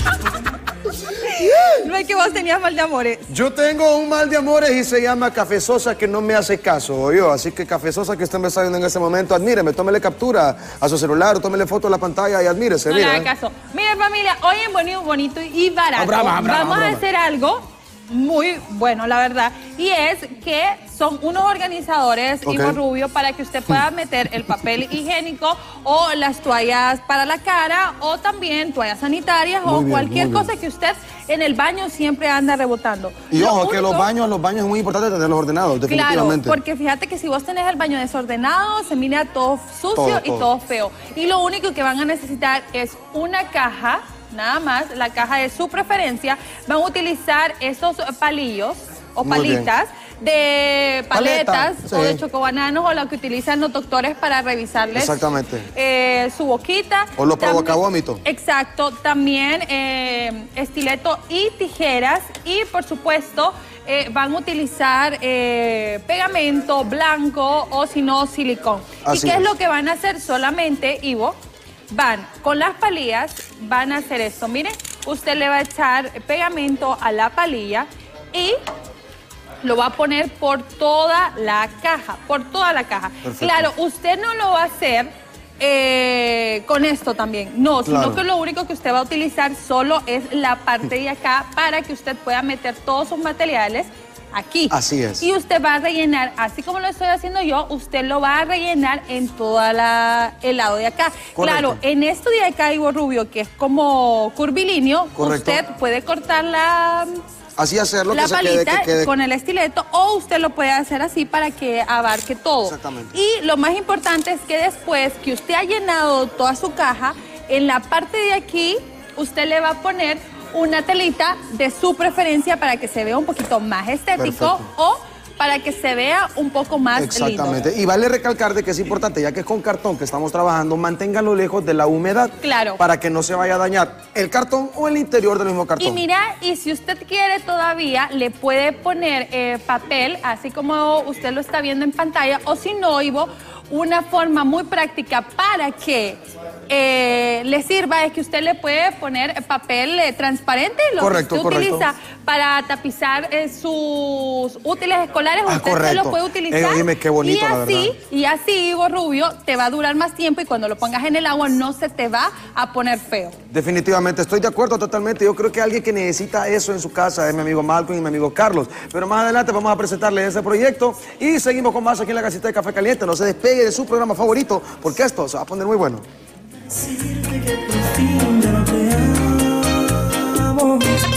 No es que vos tenías mal de amores. Yo tengo un mal de amores y se llama Cafezosa, que no me hace caso, yo. Así que Cafezosa, que usted me está viendo en este momento, admíreme, tómele captura a su celular, tómele foto a la pantalla y admírese. No le mira. haga caso. Mira, familia, hoy en Bonito, Bonito y Barato brava, vamos brava. a hacer algo muy bueno, la verdad. Y es que son unos organizadores, Ok. Ivo Rubio, para que usted pueda meter el papel higiénico o las toallas para la cara o también toallas sanitarias Muy o bien, cualquier muy bien. cosa que usted en el baño siempre anda rebotando. Y ojo, que los baños es muy importante tenerlos ordenados, definitivamente. Claro, porque fíjate que si vos tenés el baño desordenado, se mira todo sucio y todo feo. Y lo único que van a necesitar es una caja, nada más, la caja de su preferencia. Van a utilizar esos palillos o palitas de paletas o de chocobananos o lo que utilizan los doctores para revisarles su boquita. O los provocavómitos. Exacto, también estileto y tijeras y por supuesto van a utilizar pegamento blanco o si no silicón. ¿Y qué es lo que van a hacer? Solamente, Ivo, van con las palillas, van a hacer esto. Miren, usted le va a echar pegamento a la palilla y lo va a poner por toda la caja, Perfecto. Claro, usted no lo va a hacer con esto también, no, sino que lo único que usted va a utilizar solo es la parte de acá para que usted pueda meter todos sus materiales aquí. Así es. Y usted va a rellenar, así como lo estoy haciendo yo, usted lo va a rellenar en toda el lado de acá. Correcto. Claro, en esto de acá, Ivo Rubio, que es como curvilíneo, usted puede cortar la palita con el estileto o usted lo puede hacer así para que abarque todo. Exactamente. Y lo más importante es que después que usted ha llenado toda su caja, en la parte de aquí usted le va a poner una telita de su preferencia para que se vea un poquito más estético o para que se vea un poco más Exactamente. lindo. Y vale recalcar de que es importante, ya que es con cartón que estamos trabajando, manténganlo lejos de la humedad. Claro. Para que no se vaya a dañar el cartón o el interior del mismo cartón. Y mira, y si usted quiere todavía, le puede poner papel, así como usted lo está viendo en pantalla, o si no, Ivo, una forma muy práctica para que le sirva es que usted le puede poner papel transparente, lo que usted utiliza para tapizar sus útiles escolares, usted se lo puede utilizar. Dime qué bonito, y así, Ivo Rubio, te va a durar más tiempo y cuando lo pongas en el agua no se te va a poner feo. Definitivamente, estoy de acuerdo totalmente. Yo creo que alguien que necesita eso en su casa es mi amigo Malcolm y mi amigo Carlos. Pero más adelante vamos a presentarles ese proyecto y seguimos con más aquí en la casita de Café Caliente. No se despegue de su programa favorito porque esto se va a poner muy bueno. Decirte que por fin ya no te amo.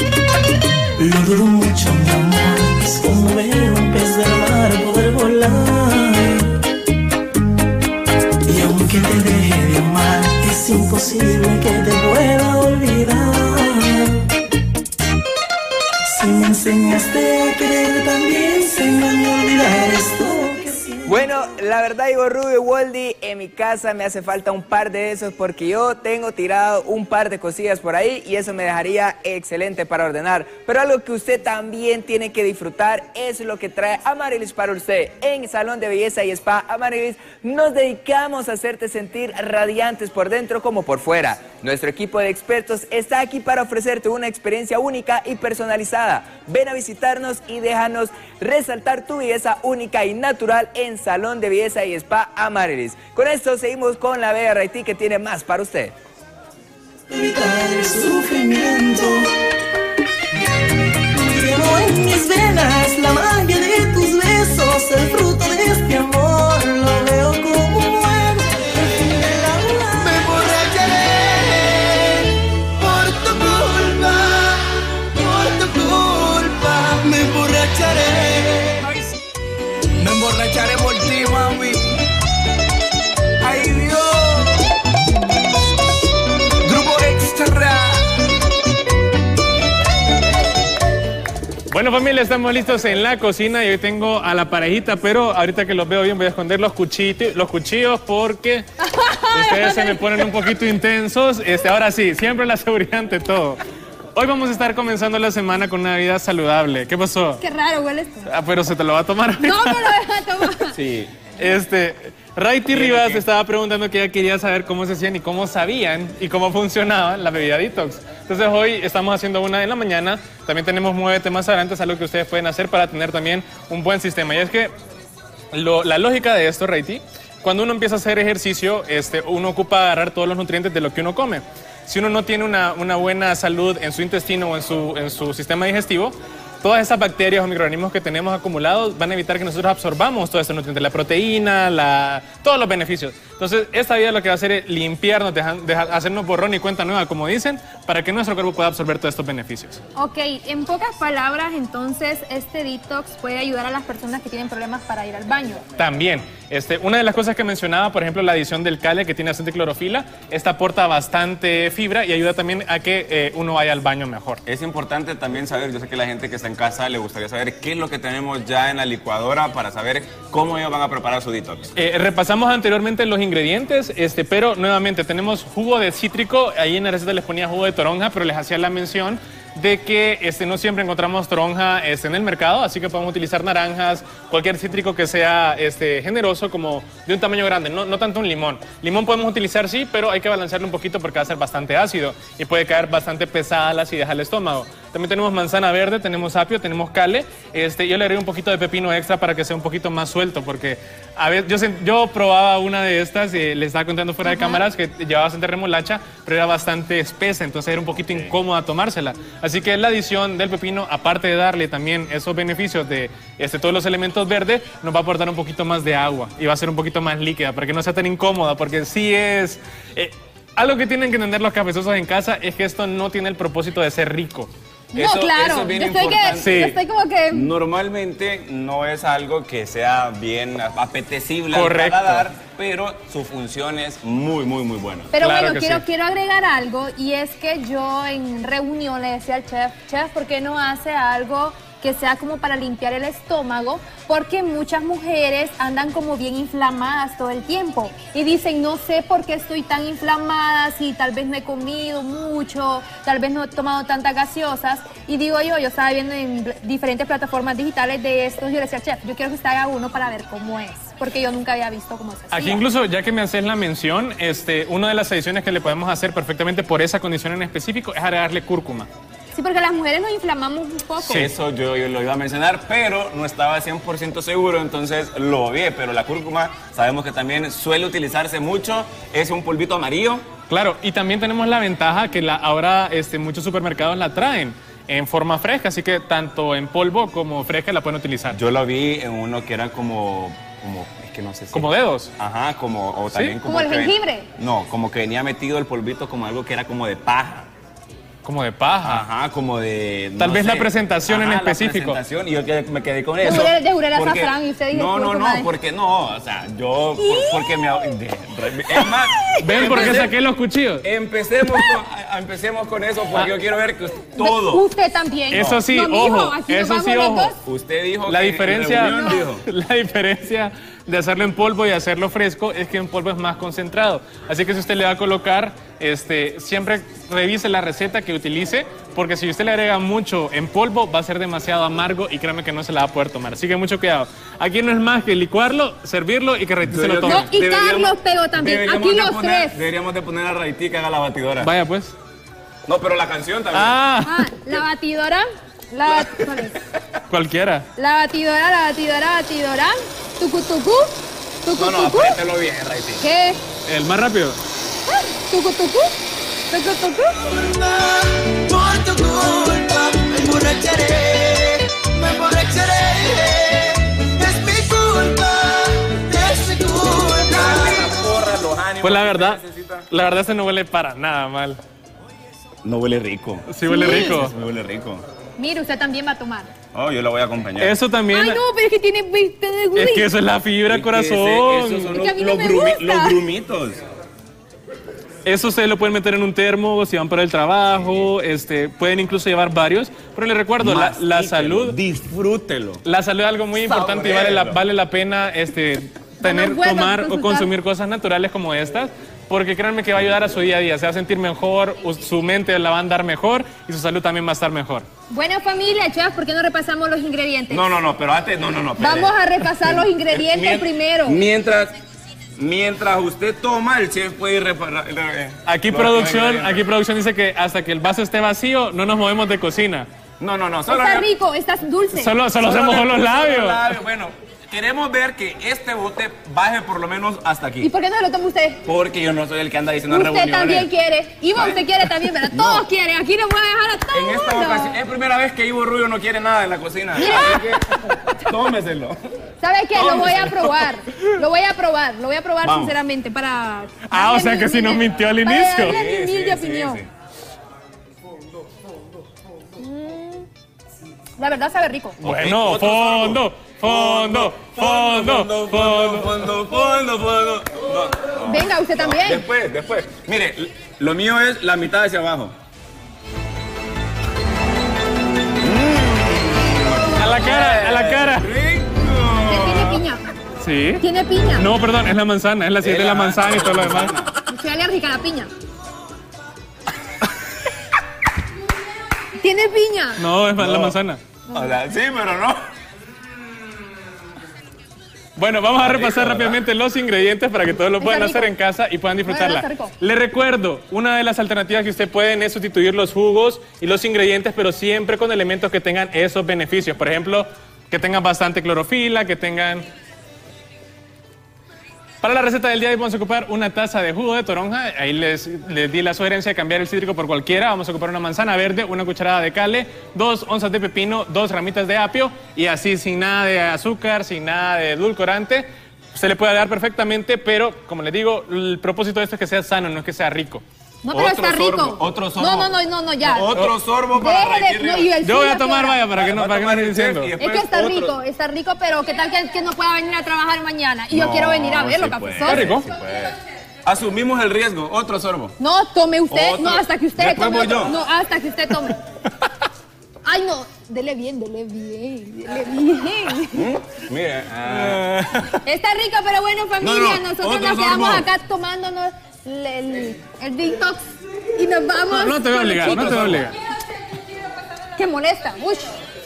Lo dudo mucho, mi amor. Es como ver un pez del mar poder volar. Y aunque te deje de amar, es imposible que te pueda olvidar. Si me enseñaste a querer, también enséñame a olvidar esto. Bueno, la verdad, Ivo Rubio, Waldy, en mi casa me hace falta un par de esos porque yo tengo tirado un par de cosillas por ahí y eso me dejaría excelente para ordenar. Pero algo que usted también tiene que disfrutar es lo que trae Amarilis para usted. En Salón de Belleza y Spa Amarilis nos dedicamos a hacerte sentir radiantes por dentro como por fuera. Nuestro equipo de expertos está aquí para ofrecerte una experiencia única y personalizada. Ven a visitarnos y déjanos resaltar tu belleza única y natural en Salón de Belleza y Spa Amarilis. Con esto seguimos con la bella Raití que tiene más para usted. Evitar el sufrimiento. Llevo en mis venas la magia de tus besos, el fruto de este amor lo veo como un fuego. Me emborracharé por tu culpa, me emborracharé. Me emborracharé por ti, mami. Ay, Dios. Grupo Extra. Bueno, familia, estamos listos en la cocina y hoy tengo a la parejita, pero ahorita que los veo bien voy a esconder los cuchillos porque ustedes se me ponen un poquito intensos. Ahora sí, siempre la seguridad ante todo. Hoy vamos a estar comenzando la semana con una vida saludable. ¿Qué pasó? Qué raro huele esto. Ah, pero se te lo va a tomar. No me lo deja tomar. Sí. Raití Rivas estaba preguntando que ella quería saber cómo se hacían y cómo sabían y cómo funcionaba la bebida detox. Entonces hoy estamos haciendo una en la mañana. También tenemos Muévete más adelante, es algo que ustedes pueden hacer para tener también un buen sistema. Y es que la lógica de esto, Raití, cuando uno empieza a hacer ejercicio, uno ocupa agarrar todos los nutrientes de lo que uno come. Si uno no tiene una buena salud en su intestino o en su sistema digestivo, todas esas bacterias o microorganismos que tenemos acumulados van a evitar que nosotros absorbamos todos estos nutrientes, la proteína, todos los beneficios. Entonces, esta bebida lo que va a hacer es limpiarnos, hacernos borrón y cuenta nueva, como dicen, para que nuestro cuerpo pueda absorber todos estos beneficios. Ok, en pocas palabras, entonces, este detox puede ayudar a las personas que tienen problemas para ir al baño. También, una de las cosas que mencionaba, por ejemplo, la adición del cale, que tiene bastante clorofila, esta aporta bastante fibra y ayuda también a que uno vaya al baño mejor. Es importante también saber, yo sé que la gente que está en casa le gustaría saber qué es lo que tenemos ya en la licuadora para saber cómo ellos van a preparar su detox. Repasamos anteriormente los ingredientes, pero nuevamente tenemos jugo de cítrico, ahí en la receta les ponía jugo de toronja, pero les hacía la mención de que no siempre encontramos toronja en el mercado, así que podemos utilizar naranjas, cualquier cítrico que sea generoso, como de un tamaño grande, no tanto un limón. Limón podemos utilizar, sí, pero hay que balancearlo un poquito porque va a ser bastante ácido y puede caer bastante pesada la acidez al estómago. También tenemos manzana verde, tenemos apio, tenemos cale. Yo le agrego un poquito de pepino extra para que sea un poquito más suelto, porque a veces yo probaba una de estas, les estaba contando fuera de cámaras que llevaba bastante remolacha, pero era bastante espesa, entonces era un poquito incómoda tomársela. Así que la adición del pepino, aparte de darle también esos beneficios de todos los elementos verdes, nos va a aportar un poquito más de agua y va a ser un poquito más líquida para que no sea tan incómoda, porque sí es... algo que tienen que entender los cafezosos en casa es que esto no tiene el propósito de ser rico. No, claro, es bien yo estoy importante. yo estoy como que... Normalmente no es algo que sea bien apetecible al Correcto. paladar, pero su función es muy, muy, muy buena. Pero Claro bueno, que quiero agregar algo, y es que yo en reunión le decía al chef, ¿por qué no hace algo que sea como para limpiar el estómago? Porque muchas mujeres andan como bien inflamadas todo el tiempo y dicen, no sé por qué estoy tan inflamada, si tal vez no he comido mucho, tal vez no he tomado tantas gaseosas. Y digo yo estaba viendo en diferentes plataformas digitales de estos, yo le decía, chef, yo quiero que usted haga uno para ver cómo es, porque yo nunca había visto cómo se hacía. Aquí incluso, ya que me haces la mención, una de las adiciones que le podemos hacer perfectamente por esa condición en específico es agregarle cúrcuma. Sí, porque las mujeres nos inflamamos un poco. Sí, eso yo lo iba a mencionar, pero no estaba 100% seguro, entonces lo obvié. Pero la cúrcuma sabemos que también suele utilizarse mucho, es un polvito amarillo. Claro, y también tenemos la ventaja que ahora muchos supermercados la traen en forma fresca, así que tanto en polvo como fresca la pueden utilizar. Yo lo vi en uno que era como es que no sé si... ¿Como dedos? Ajá, o también ¿Como el jengibre? No, como que venía metido el polvito como algo que era como de paja. Como de paja. Ajá, como de... Tal vez la presentación en específico. La presentación, y yo me quedé con eso. De juré el azafrán y usted dijo... No, porque no, o sea, yo... Porque me... Es más... ¿Ven por qué saqué los cuchillos? Empecemos con eso, porque yo quiero ver que todo... Usted también. Eso sí, no, mijo, ojo, aquí eso nos sí, vamos los ojo. dos. Usted dijo La que diferencia, en reunión dijo. la diferencia de hacerlo en polvo y hacerlo fresco es que en polvo es más concentrado. Así que si usted le va a colocar, siempre revise la receta que utilice, porque si usted le agrega mucho en polvo va a ser demasiado amargo y créame que no se la va a poder tomar. Así que mucho cuidado. Aquí no es más que licuarlo, servirlo y que Raití se lo tome. No, y Carlos pegó también. Aquí los tres. Deberíamos de poner a Raití que haga la batidora. Vaya pues. No, pero la canción también. La batidora. ¿Cuál es? Cualquiera. La batidora. Tucu. No, apriételo bien, Raití. ¿Qué? El más rápido. Tucu. Por tu culpa me emborracharé. Es mi culpa. Pues la verdad se no huele para nada mal. No huele rico. Sí huele rico. Sí huele rico. Mire, usted también va a tomar. Oh, yo lo voy a acompañar. Eso también. Ay, no, pero es que tiene... Es que eso es la fibra, corazón. Esos son Es que a mí no me gusta. los grumitos. Eso ustedes lo pueden meter en un termo si van para el trabajo, pueden incluso llevar varios, pero les recuerdo, la salud... Disfrútelo. La salud es algo muy importante y vale la pena tomar o consumir cosas naturales como estas, porque créanme que va a ayudar a su día a día, se va a sentir mejor, su mente la va a andar mejor y su salud también va a estar mejor. Bueno, familia, chef, ¿por qué no repasamos los ingredientes? No, pero antes, no. Vamos a repasar los ingredientes primero. Mientras usted toma, el chef puede ir Aquí producción dice que hasta que el vaso esté vacío, no nos movemos de cocina. No. Está rico, está dulce. Solo se mojó los labios. Bueno, queremos ver que este bote baje por lo menos hasta aquí. ¿Y por qué no lo toma usted? Porque yo no soy el que anda diciendo Usted reuniones. también quiere. Ivo, usted quiere también, ¿verdad? No. Todos quieren. Aquí no voy a dejar a todos. En esta ocasión, es primera vez que Ivo Rubio no quiere nada en la cocina. Mira. Así que, tómeselo. ¿Sabe qué? Lo voy a Tómeselo. probar. Lo voy a probar. Lo voy a probar Vamos. sinceramente para... Ah, o sea que si nos mintió al para inicio. darle mi humilde Sí, opinión. sí. La verdad sabe rico. Bueno, Otro fondo. Fondo, fondo. No. Venga, usted también. Después. Mire, lo mío es la mitad hacia abajo. A la cara. ¿Tiene piña? Sí. ¿Tiene piña? No, perdón, es la manzana, es la siguiente de la manzana y todo lo demás. Soy alérgica a la piña. ¿Tiene piña? No, es la manzana. O sea, sí, pero no. Bueno, vamos a repasar rápidamente los ingredientes para que todos lo puedan rico. hacer en casa y puedan disfrutarla. Está rico. Le recuerdo, una de las alternativas que usted pueden es sustituir los jugos y los ingredientes, pero siempre con elementos que tengan esos beneficios. Por ejemplo, que tengan bastante clorofila, que tengan... Para la receta del día de hoy vamos a ocupar una taza de jugo de toronja. Ahí les di la sugerencia de cambiar el cítrico por cualquiera. Vamos a ocupar una manzana verde, una cucharada de cale, 2 onzas de pepino, 2 ramitas de apio y así sin nada de azúcar, sin nada de edulcorante. Se le puede dar perfectamente, pero como les digo, el propósito de esto es que sea sano, no es que sea rico. No, pero está rico. Otro sorbo. No, ya. Otro sorbo para Deje de- no, y el Yo voy a suyo, tomar, ¿qué vaya, hora? para que no estén diciendo. Y Es después que otro. está rico, pero ¿qué tal que no pueda venir a trabajar mañana? Y yo quiero venir a verlo, sí puede, cafezoso. rico. sí puede. Asumimos el riesgo, otro sorbo. No, tome usted. Otro. No, hasta que usted Después tome. voy yo. otro. No, hasta que usted tome. Ay, no. Dele bien. Mire. Está rico, pero bueno, familia, No, nosotros otro nos quedamos sorbo. acá tomándonos el detox y nos vamos. No te voy a obligar, no te voy a obligar. Que molesta. Uy.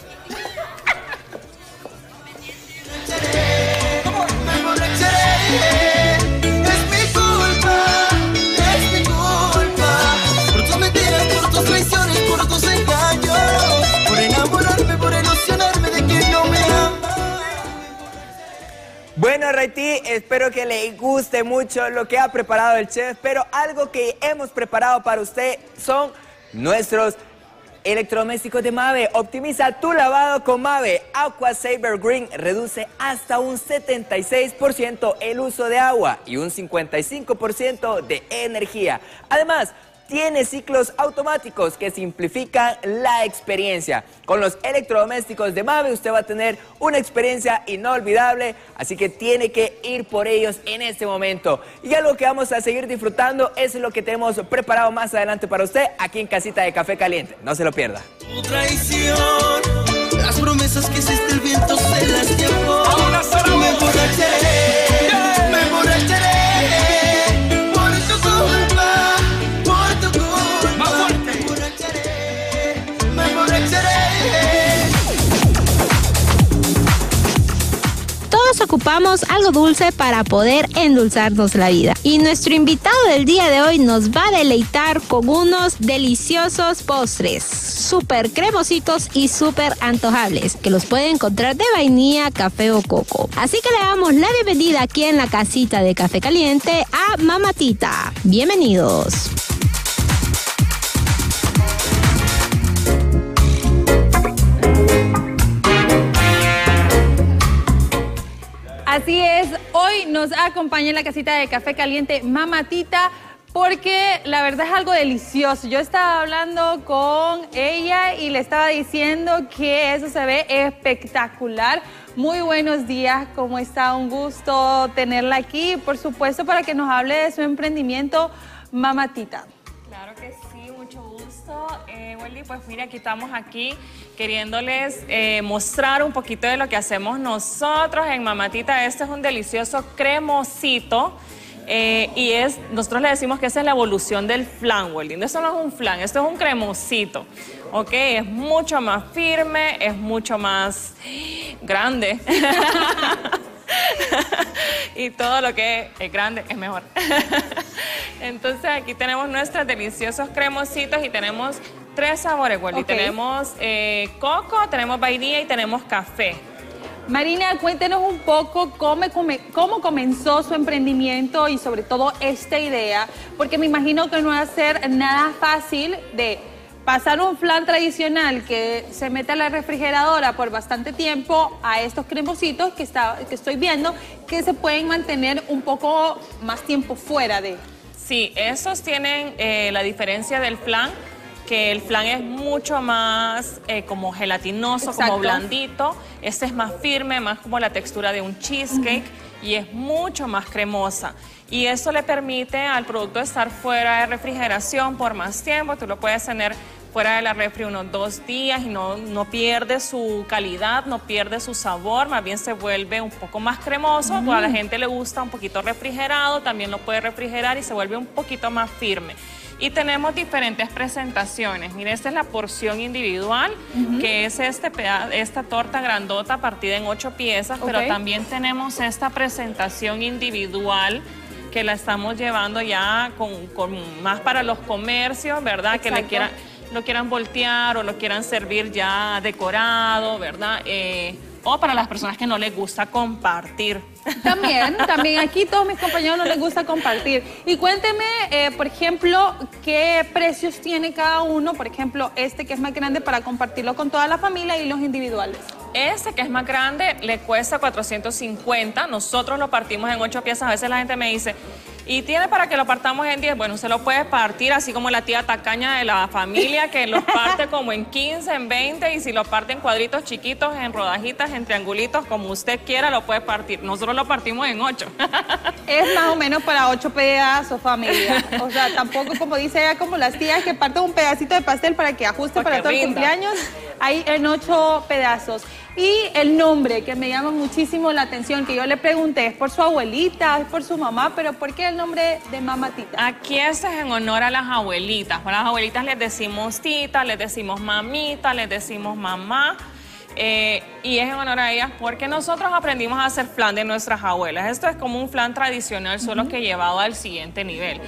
Me emborracharé. Es mi culpa. Por tus mentiras, por tus traiciones, por tus engaños. Por enamorarme, por ilusionarme de que no me amas. Bueno, Raití, espero que le guste mucho lo que ha preparado el chef, pero algo que hemos preparado para usted son nuestros electrodomésticos de Mave. Optimiza tu lavado con Mave. Aqua Saver Green reduce hasta un 76% el uso de agua y un 55% de energía. Además, tiene ciclos automáticos que simplifican la experiencia. Con los electrodomésticos de Mave usted va a tener una experiencia inolvidable, así que tiene que ir por ellos en este momento. Y algo que vamos a seguir disfrutando es lo que tenemos preparado más adelante para usted aquí en Casita de Café Caliente. No se lo pierda. Tu traición, las promesas que hiciste el viento se las llevó. Me emborracharé, me emborracharé. Por tu culpa, por tu culpa. Me emborracharé, me emborracharé. Todos ocupamos algo dulce para poder endulzarnos la vida. Y nuestro invitado del día de hoy nos va a deleitar con unos deliciosos postres, súper cremositos y súper antojables, que los puede encontrar de vainilla, café o coco. Así que le damos la bienvenida aquí en la casita de Café Caliente a Mamatita. Bienvenidos. Así es, hoy nos acompaña en la casita de Café Caliente Mamatita porque la verdad es algo delicioso. Yo estaba hablando con ella y le estaba diciendo que eso se ve espectacular. Muy buenos días, ¿cómo está? Un gusto tenerla aquí, por supuesto, para que nos hable de su emprendimiento Mamatita. Claro que sí, mucho gusto. Wendy, pues mira, estamos aquí queriéndoles mostrar un poquito de lo que hacemos nosotros en Mamatita. Este es un delicioso cremosito y nosotros le decimos que esa es la evolución del flan, Wendy. Esto no es un flan, esto es un cremosito, ¿ok? Es mucho más firme, es mucho más grande. Y todo lo que es grande es mejor. Entonces aquí tenemos nuestros deliciosos cremositos y tenemos 3 sabores, Wendy. Ok. Tenemos coco, tenemos vainilla y tenemos café. Marina, cuéntenos un poco cómo comenzó su emprendimiento y sobre todo esta idea, porque me imagino que no va a ser nada fácil de pasar un flan tradicional que se mete a la refrigeradora por bastante tiempo a estos cremositos que estoy viendo que se pueden mantener un poco más tiempo fuera de... Sí, esos tienen la diferencia del flan, que el flan es mucho más como gelatinoso, Exacto. como blandito. Este es más firme, más como la textura de un cheesecake y es mucho más cremosa. Y eso le permite al producto estar fuera de refrigeración por más tiempo. Tú lo puedes tener fuera de la refri unos 2 días y no pierde su calidad, no pierde su sabor, más bien se vuelve un poco más cremoso. A la gente le gusta un poquito refrigerado, también lo puede refrigerar y se vuelve un poquito más firme. Y tenemos diferentes presentaciones. Mire, esta es la porción individual, que es esta torta grandota partida en 8 piezas, pero también tenemos esta presentación individual que la estamos llevando ya con más para los comercios, ¿verdad? Exacto. Que lo quieran voltear o lo quieran servir ya decorado, ¿verdad? O para las personas que no les gusta compartir. También aquí todos mis compañeros no les gusta compartir. Y cuénteme, por ejemplo, qué precios tiene cada uno. Por ejemplo, este que es más grande para compartirlo con toda la familia y los individuales. Este que es más grande le cuesta 450. Nosotros lo partimos en 8 piezas. A veces la gente me dice, ¿y tiene para que lo partamos en 10? Bueno, se lo puede partir así como la tía tacaña de la familia que los parte como en 15, en 20 y si lo parte en cuadritos chiquitos, en rodajitas, en triangulitos, como usted quiera lo puede partir. Nosotros lo partimos en 8. Es más o menos para 8 pedazos, familia. O sea, tampoco como dice ella, como las tías que parten un pedacito de pastel para que ajuste para todo el cumpleaños. Ahí en 8 pedazos. Y el nombre, que me llama muchísimo la atención, que yo le pregunté, ¿es por su abuelita, es por su mamá? Pero ¿por qué el nombre de Mamatita? Aquí este es en honor a las abuelitas. A las abuelitas les decimos tita, les decimos mamita, les decimos mamá. Y es en honor a ellas porque nosotros aprendimos a hacer flan de nuestras abuelas. Esto es como un flan tradicional, solo que llevado al siguiente nivel.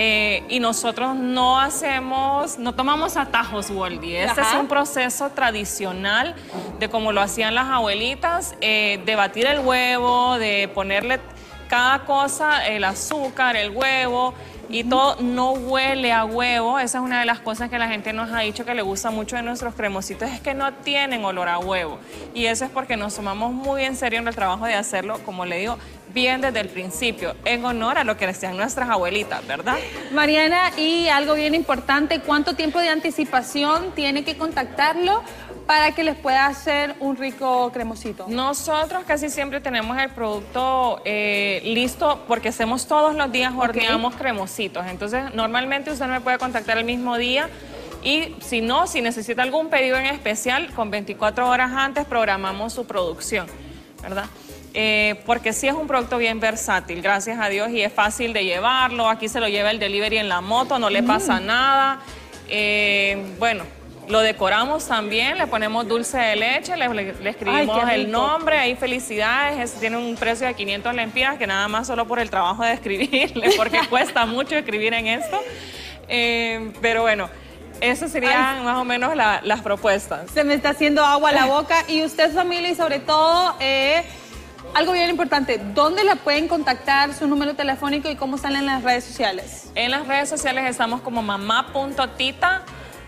Y nosotros no tomamos atajos, Woldy. Este es un proceso tradicional de como lo hacían las abuelitas, de batir el huevo, de ponerle cada cosa, el azúcar, el huevo, y todo no huele a huevo. Esa es una de las cosas que la gente nos ha dicho que le gusta mucho de nuestros cremositos, es que no tienen olor a huevo. Y eso es porque nos tomamos muy en serio en el trabajo de hacerlo, como le digo, bien desde el principio, en honor a lo que decían nuestras abuelitas, ¿verdad? Mariana, y algo bien importante, ¿cuánto tiempo de anticipación tiene que contactarlo para que les pueda hacer un rico cremosito? Nosotros casi siempre tenemos el producto listo porque hacemos todos los días, horneamos cremositos. Entonces, normalmente usted me puede contactar el mismo día y si no, si necesita algún pedido en especial, con 24 horas antes programamos su producción, ¿verdad? Porque sí es un producto bien versátil, gracias a Dios, y es fácil de llevarlo. Aquí se lo lleva el delivery en la moto, no le pasa nada. Bueno, lo decoramos también, le ponemos dulce de leche, le escribimos el nombre, ahí felicidades, tiene un precio de 500 lempiras, que nada más solo por el trabajo de escribirle, porque cuesta mucho escribir en esto. Pero bueno, esas serían más o menos las propuestas. Se me está haciendo agua a la boca. Y usted, familia, y sobre todo, algo bien importante, ¿dónde la pueden contactar, su número telefónico y cómo salen en las redes sociales? En las redes sociales estamos como mamá.tita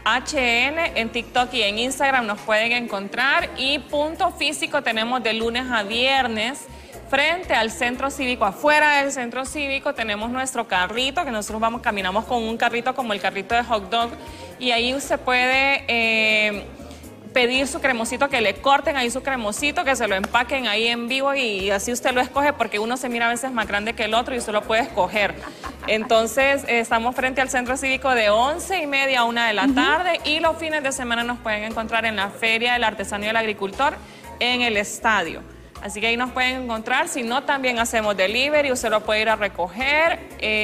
HN, en TikTok y en Instagram nos pueden encontrar, y punto físico tenemos de lunes a viernes frente al centro cívico. Afuera del centro cívico tenemos nuestro carrito, que nosotros caminamos con un carrito como el carrito de hot dog, y ahí usted puede pedir su cremosito, que le corten ahí su cremosito, que se lo empaquen ahí en vivo y así usted lo escoge, porque uno se mira a veces más grande que el otro y usted lo puede escoger. Entonces, estamos frente al centro cívico de 11:30 a 1 de la tarde, y los fines de semana nos pueden encontrar en la Feria del Artesano y del Agricultor en el estadio. Así que ahí nos pueden encontrar. Si no, también hacemos delivery, usted lo puede ir a recoger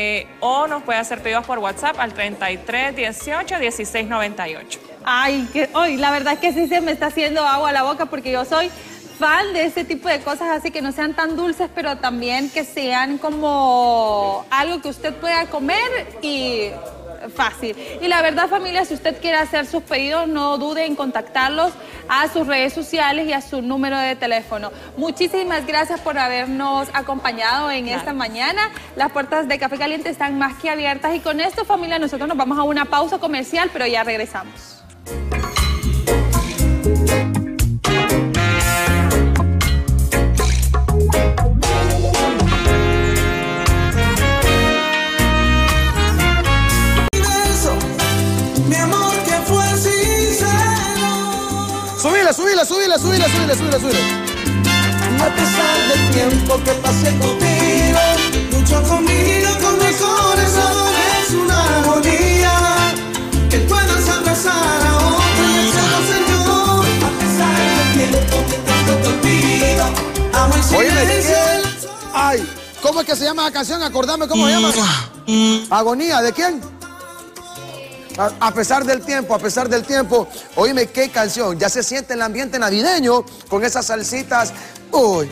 o nos puede hacer pedidos por WhatsApp al 33 18 16 98. Ay, hoy la verdad es que sí se me está haciendo agua a la boca, porque yo soy fan de este tipo de cosas, así que no sean tan dulces, pero también que sean como algo que usted pueda comer y fácil. Y la verdad, familia, si usted quiere hacer sus pedidos, no dude en contactarlos a sus redes sociales y a su número de teléfono. Muchísimas gracias por habernos acompañado en esta mañana. Las puertas de Café Caliente están más que abiertas y con esto, familia, nosotros nos vamos a una pausa comercial, pero ya regresamos. Subile. Y a pesar del tiempo que pasé contigo, lucho conmigo con mi corazón. Es una agonía que puedas abrazar a otro y eso no ser yo. A pesar del tiempo que pasé contigo, amo el silencio. Ay, ¿cómo es que se llama la canción? Acordame cómo se llama. Agonía, ¿de quién? A pesar del tiempo, oíme qué canción, ya se siente el ambiente navideño con esas salsitas, uy.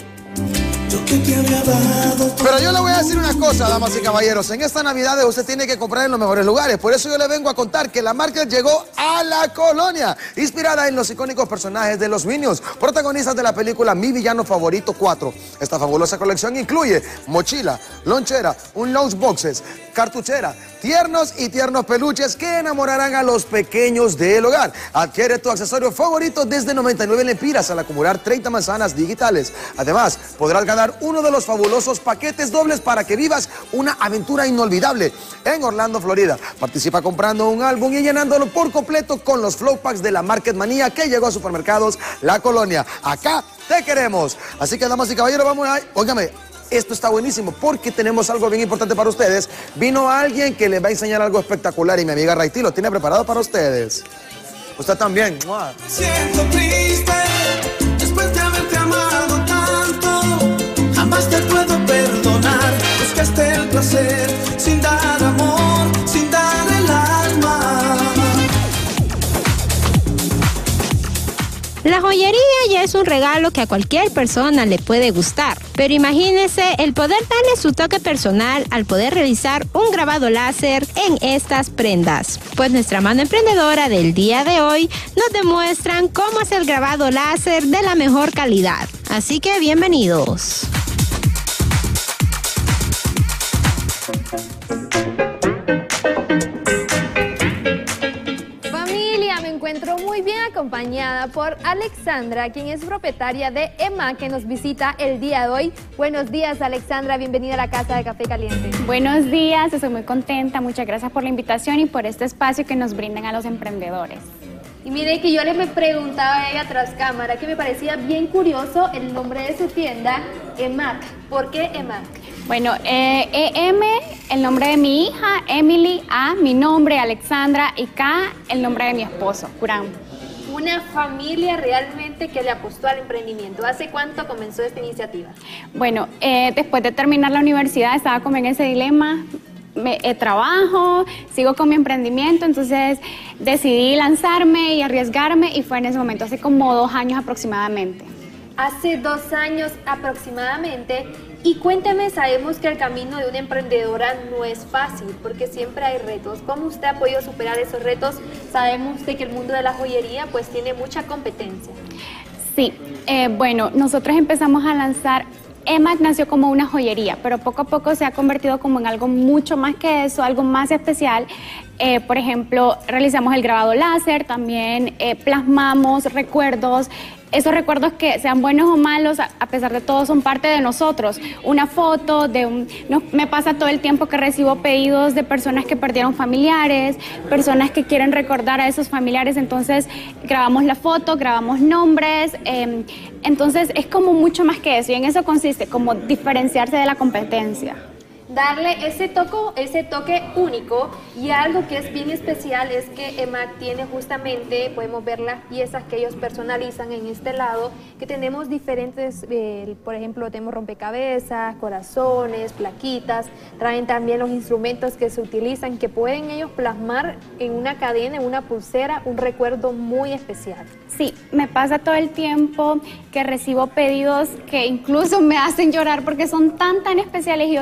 Pero yo le voy a decir una cosa, damas y caballeros, en esta Navidad usted tiene que comprar en los mejores lugares, por eso yo le vengo a contar que la marca llegó a la colonia, inspirada en los icónicos personajes de los Minions, protagonistas de la película Mi Villano Favorito 4. Esta fabulosa colección incluye mochila, lonchera, un lunchboxes, cartuchera, tiernos peluches que enamorarán a los pequeños del hogar. Adquiere tu accesorio favorito desde 99 lempiras al acumular 30 manzanas digitales. Además, podrás ganar uno de los fabulosos paquetes dobles para que vivas una aventura inolvidable en Orlando, Florida. Participa comprando un álbum y llenándolo por completo con los Flow Packs de la Market Manía que llegó a Supermercados La Colonia. Acá te queremos. Así que, damas y caballeros, vamos a... Óigame, esto está buenísimo porque tenemos algo bien importante para ustedes. Vino alguien que les va a enseñar algo espectacular y mi amiga Raiti lo tiene preparado para ustedes. Usted también. Siento triste después de haberte amado tanto. Jamás te puedo perdonar. Buscaste el placer sin dar amor, sin dar el alma. La joyería ya es un regalo que a cualquier persona le puede gustar, pero imagínese el poder darle su toque personal al poder realizar un grabado láser en estas prendas. Pues nuestra mano emprendedora del día de hoy nos demuestran cómo es el grabado láser de la mejor calidad. Así que bienvenidos. Muy bien acompañada por Alexandra, quien es propietaria de EMAC, que nos visita el día de hoy. Buenos días, Alexandra, bienvenida a la Casa de Café Caliente. Buenos días, estoy muy contenta, muchas gracias por la invitación y por este espacio que nos brindan a los emprendedores. Y mire que yo le preguntaba a ella tras cámara que me parecía bien curioso el nombre de su tienda, EMAC. ¿Por qué EMAC? Bueno, EM, el nombre de mi hija, Emily, A, mi nombre, Alexandra, y K, el nombre de mi esposo, Curán. Una familia realmente que le apostó al emprendimiento. ¿Hace cuánto comenzó esta iniciativa? Bueno, después de terminar la universidad estaba como en ese dilema. Trabajo, sigo con mi emprendimiento, entonces decidí lanzarme y arriesgarme y fue en ese momento, hace como 2 años aproximadamente. Hace 2 años aproximadamente. Y cuénteme, sabemos que el camino de una emprendedora no es fácil porque siempre hay retos. ¿Cómo usted ha podido superar esos retos? Sabemos de que el mundo de la joyería pues tiene mucha competencia. Sí, bueno, nosotros empezamos a lanzar, EMAC nació como una joyería, pero poco a poco se ha convertido como en algo mucho más que eso, algo más especial. Por ejemplo, realizamos el grabado láser, también plasmamos recuerdos. Esos recuerdos que sean buenos o malos, a pesar de todo, son parte de nosotros. Una foto me pasa todo el tiempo que recibo pedidos de personas que perdieron familiares, personas que quieren recordar a esos familiares, entonces grabamos la foto, grabamos nombres, entonces es como mucho más que eso y en eso consiste, como diferenciarse de la competencia. Darle ese toque único y algo que es bien especial es que EMAC tiene justamente, podemos ver las piezas que ellos personalizan en este lado, que tenemos diferentes, por ejemplo, tenemos rompecabezas, corazones, plaquitas, traen también los instrumentos que se utilizan, que pueden ellos plasmar en una cadena, en una pulsera, un recuerdo muy especial. Sí, me pasa todo el tiempo que recibo pedidos que incluso me hacen llorar porque son tan especiales y yo les agradezco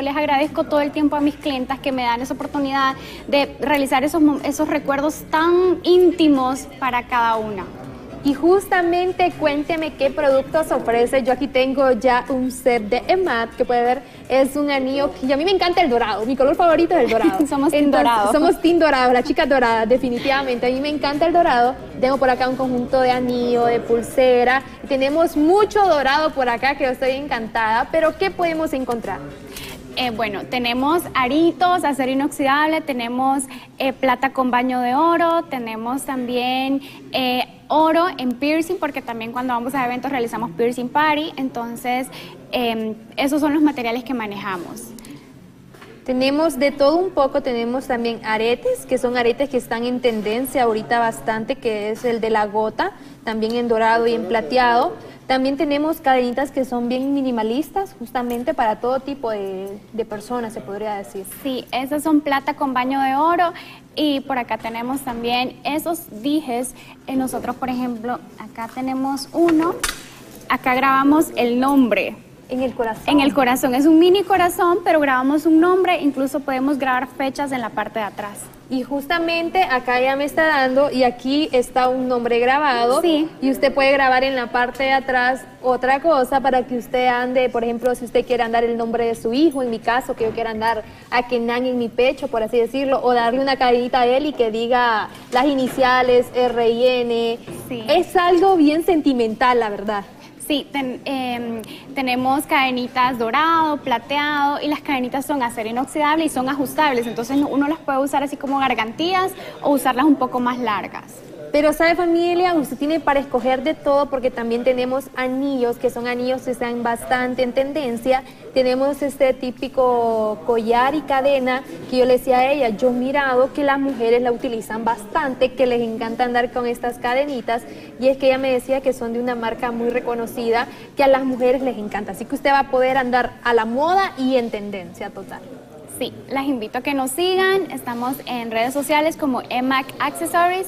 agradezco todo el tiempo a mis clientas que me dan esa oportunidad de realizar esos recuerdos tan íntimos para cada una. Y justamente cuénteme qué productos ofrece. Yo aquí tengo ya un set de EMAC, que puede ver, es un anillo que a mí me encanta el dorado, mi color favorito es el dorado. Somos team dorado. Somos team dorado, las chicas doradas, definitivamente. A mí me encanta el dorado. Tengo por acá un conjunto de anillo, de pulsera. Tenemos mucho dorado por acá que yo estoy encantada, pero ¿qué podemos encontrar? Bueno, tenemos aritos, acero inoxidable, tenemos plata con baño de oro, tenemos también oro en piercing, porque también cuando vamos a eventos realizamos piercing party, entonces esos son los materiales que manejamos. Tenemos de todo un poco, tenemos también aretes, que son aretes que están en tendencia ahorita bastante, que es el de la gota, también en dorado y en plateado. También tenemos cadenitas que son bien minimalistas, justamente para todo tipo de personas, se podría decir. Sí, esas son plata con baño de oro, y por acá tenemos también esos dijes. Nosotros, por ejemplo, acá tenemos uno, acá grabamos el nombre. En el corazón. En el corazón, es un mini corazón, pero grabamos un nombre, incluso podemos grabar fechas en la parte de atrás. Y justamente acá ya me está dando, y aquí está un nombre grabado. Sí. Y usted puede grabar en la parte de atrás otra cosa para que usted ande, por ejemplo, si usted quiere andar el nombre de su hijo, en mi caso, que yo quiera andar a Kenan en mi pecho, por así decirlo, o darle una cadenita a él y que diga las iniciales, R&N. Sí. Es algo bien sentimental, la verdad. Sí, tenemos cadenitas dorado, plateado, y las cadenitas son acero inoxidable y son ajustables, entonces uno las puede usar así como gargantillas o usarlas un poco más largas. Pero sabe, familia, usted tiene para escoger de todo, porque también tenemos anillos, que son anillos que están bastante en tendencia. Tenemos este típico collar y cadena que yo le decía a ella, yo he mirado que las mujeres la utilizan bastante, que les encanta andar con estas cadenitas, y es que ella me decía que son de una marca muy reconocida, que a las mujeres les encanta, así que usted va a poder andar a la moda y en tendencia total. Sí, las invito a que nos sigan, estamos en redes sociales como EMAC Accessories,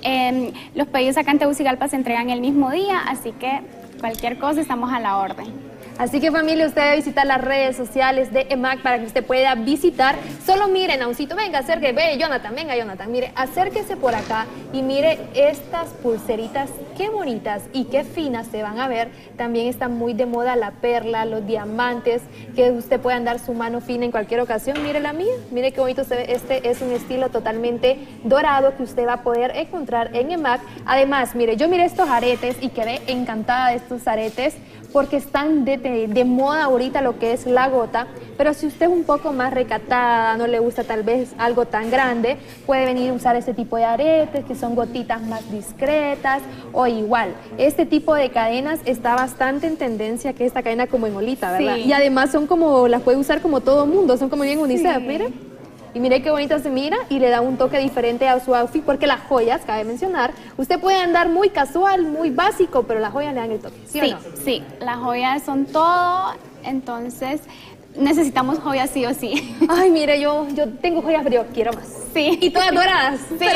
los pedidos acá en Tegucigalpa se entregan el mismo día, así que cualquier cosa estamos a la orden. Así que, familia, usted debe visitar las redes sociales de EMAC para que usted pueda visitar. Solo miren, Auncito, venga, acérquese, venga Jonathan, mire, acérquese por acá y mire estas pulseritas, qué bonitas y qué finas se van a ver. También está muy de moda la perla, los diamantes, que usted puede andar su mano fina en cualquier ocasión. Mire la mía, mire qué bonito se ve. Este es un estilo totalmente dorado que usted va a poder encontrar en EMAC. Además, mire, yo miré estos aretes y quedé encantada de estos aretes, porque están de moda ahorita lo que es la gota, pero si usted es un poco más recatada, no le gusta tal vez algo tan grande, puede venir a usar este tipo de aretes que son gotitas más discretas, o igual, este tipo de cadenas está bastante en tendencia, que esta cadena como en olita, ¿verdad? Sí. Y además son como, las puede usar como todo mundo, son como bien unisex, Sí. miren. Y mire qué bonita se mira y le da un toque diferente a su outfit, porque las joyas, cabe mencionar, usted puede andar muy casual, muy básico, pero las joyas le dan el toque, ¿sí o no? Sí, las joyas son todo, entonces necesitamos joyas sí o sí. Ay, mire, yo tengo joyas, pero yo quiero más. Sí. Y todas doradas, Sí. pero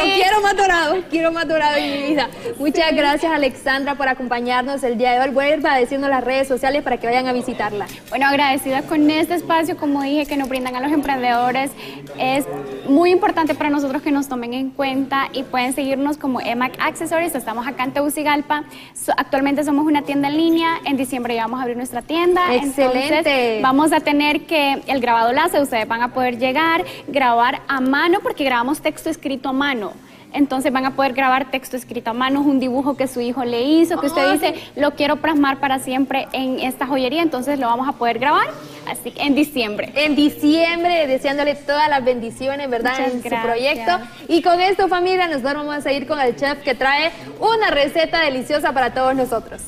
quiero más dorado en mi vida. Muchas gracias, Alexandra, por acompañarnos el día de hoy. Vuelva a decirnos las redes sociales para que vayan a visitarla. Bueno, agradecida con este espacio, como dije, que nos brindan a los emprendedores. Es muy importante para nosotros que nos tomen en cuenta, y pueden seguirnos como EMAC Accessories. Estamos acá en Tegucigalpa. Actualmente somos una tienda en línea. En diciembre ya vamos a abrir nuestra tienda. Excelente. Entonces, vamos a tener que el grabado láser, ustedes van a poder llegar, grabar a mano, porque grabamos texto escrito a mano. Entonces van a poder grabar texto escrito a mano, un dibujo que su hijo le hizo, que usted dice, lo quiero plasmar para siempre en esta joyería, entonces lo vamos a poder grabar, así que en diciembre. En diciembre, deseándole todas las bendiciones, ¿verdad? Muchas en su gracias. proyecto. Y con esto, familia, nosotros vamos a ir con el chef que trae una receta deliciosa para todos nosotros.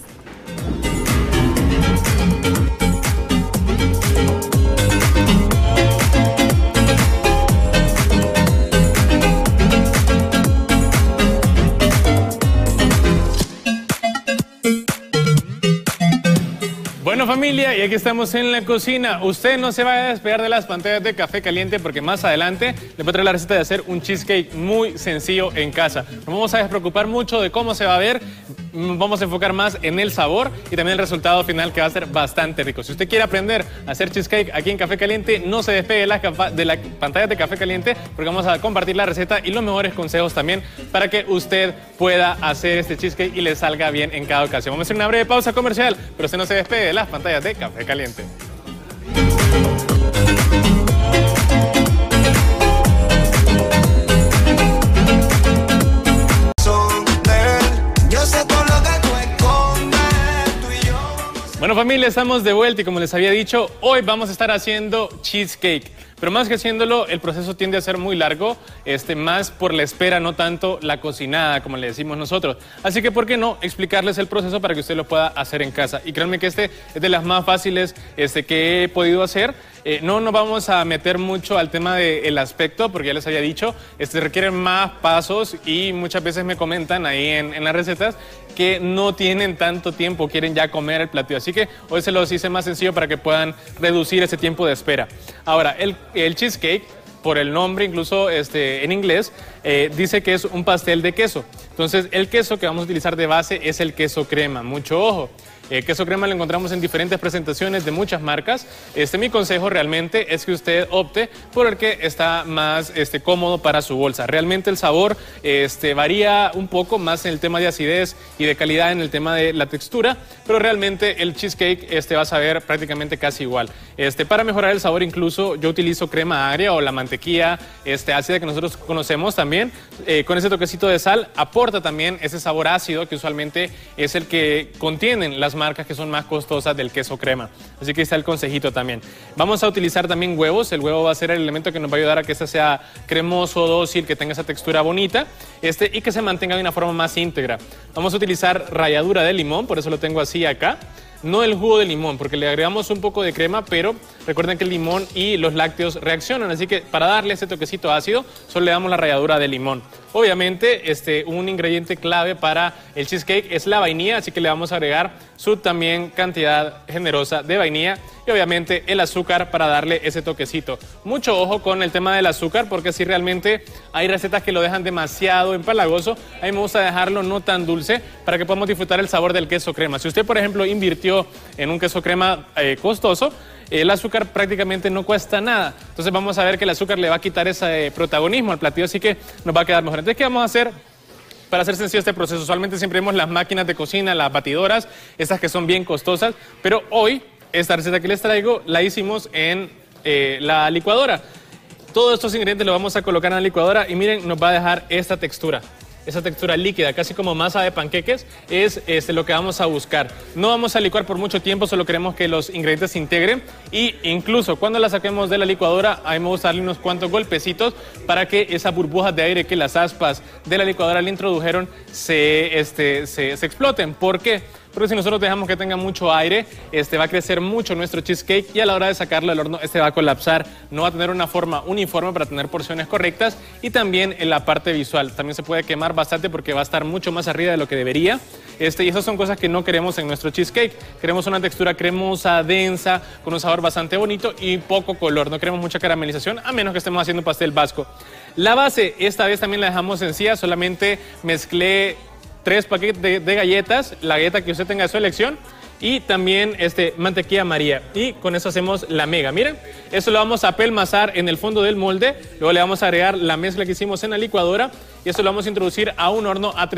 Bueno, familia, y aquí estamos en la cocina. Usted no se va a despegar de las pantallas de Café Caliente porque más adelante le voy a traer la receta de hacer un cheesecake muy sencillo en casa. No vamos a despreocupar mucho de cómo se va a ver, vamos a enfocar más en el sabor y también el resultado final, que va a ser bastante rico. Si usted quiere aprender a hacer cheesecake aquí en Café Caliente, no se despegue de las pantallas de Café Caliente porque vamos a compartir la receta y los mejores consejos también para que usted pueda hacer este cheesecake y le salga bien en cada ocasión. Vamos a hacer una breve pausa comercial, pero usted no se despegue de las pantallas de Café Caliente. Bueno familia, estamos de vuelta y como les había dicho, hoy vamos a estar haciendo cheesecake. Pero más que haciéndolo, el proceso tiende a ser muy largo, más por la espera, no tanto la cocinada, como le decimos nosotros. Así que, ¿por qué no explicarles el proceso para que usted lo pueda hacer en casa? Y créanme que es de las más fáciles que he podido hacer. No nos vamos a meter mucho al tema del aspecto, porque ya les había dicho, requieren más pasos y muchas veces me comentan ahí en las recetas que no tienen tanto tiempo, quieren ya comer el platillo. Así que hoy se los hice más sencillo para que puedan reducir ese tiempo de espera. Ahora, el cheesecake, por el nombre incluso en inglés, dice que es un pastel de queso. Entonces, el queso que vamos a utilizar de base es el queso crema. Mucho ojo. Queso crema lo encontramos en diferentes presentaciones de muchas marcas. Mi consejo realmente es que usted opte por el que está más cómodo para su bolsa. Realmente el sabor varía un poco más en el tema de acidez y de calidad en el tema de la textura, pero realmente el cheesecake va a saber prácticamente casi igual. Para mejorar el sabor incluso yo utilizo crema agria o la mantequilla ácida que nosotros conocemos también. Con ese toquecito de sal aporta también ese sabor ácido que usualmente es el que contienen las marcas que son más costosas del queso crema. Así que está el consejito también. Vamos a utilizar también huevos. El huevo va a ser el elemento que nos va a ayudar a que sea cremoso, dócil, que tenga esa textura bonita y que se mantenga de una forma más íntegra. Vamos a utilizar ralladura de limón, por eso lo tengo así acá. No el jugo de limón, porque le agregamos un poco de crema, pero recuerden que el limón y los lácteos reaccionan, así que para darle ese toquecito ácido, solo le damos la ralladura de limón. Obviamente, un ingrediente clave para el cheesecake es la vainilla, así que le vamos a agregar su también cantidad generosa de vainilla y obviamente el azúcar para darle ese toquecito. Mucho ojo con el tema del azúcar, porque si realmente hay recetas que lo dejan demasiado empalagoso, a mí me gusta dejarlo no tan dulce para que podamos disfrutar el sabor del queso crema. Si usted, por ejemplo, invirtió en un queso crema costoso, el azúcar prácticamente no cuesta nada. Entonces vamos a ver que el azúcar le va a quitar ese protagonismo al platillo, así que nos va a quedar mejor. Entonces, ¿qué vamos a hacer? Para hacer sencillo este proceso, usualmente siempre vemos las máquinas de cocina, las batidoras, estas que son bien costosas, pero hoy esta receta que les traigo la hicimos en la licuadora. Todos estos ingredientes los vamos a colocar en la licuadora y miren, nos va a dejar esta textura. Esa textura líquida, casi como masa de panqueques, es lo que vamos a buscar. No vamos a licuar por mucho tiempo, solo queremos que los ingredientes se integren y incluso cuando la saquemos de la licuadora, a mí me gusta darle unos cuantos golpecitos para que esas burbujas de aire que las aspas de la licuadora le introdujeron se exploten. ¿Por qué? Porque si nosotros dejamos que tenga mucho aire, va a crecer mucho nuestro cheesecake y a la hora de sacarlo del horno, va a colapsar. No va a tener una forma uniforme para tener porciones correctas y también en la parte visual. También se puede quemar bastante porque va a estar mucho más arriba de lo que debería. Y esas son cosas que no queremos en nuestro cheesecake. Queremos una textura cremosa, densa, con un sabor bastante bonito y poco color. No queremos mucha caramelización, a menos que estemos haciendo pastel vasco. La base, esta vez también la dejamos sencilla. Solamente mezclé 3 paquetes de galletas, la galleta que usted tenga de su elección, y también mantequilla María. Y con eso hacemos la mega. Miren, eso lo vamos a pelmazar en el fondo del molde. Luego le vamos a agregar la mezcla que hicimos en la licuadora y eso lo vamos a introducir a un horno a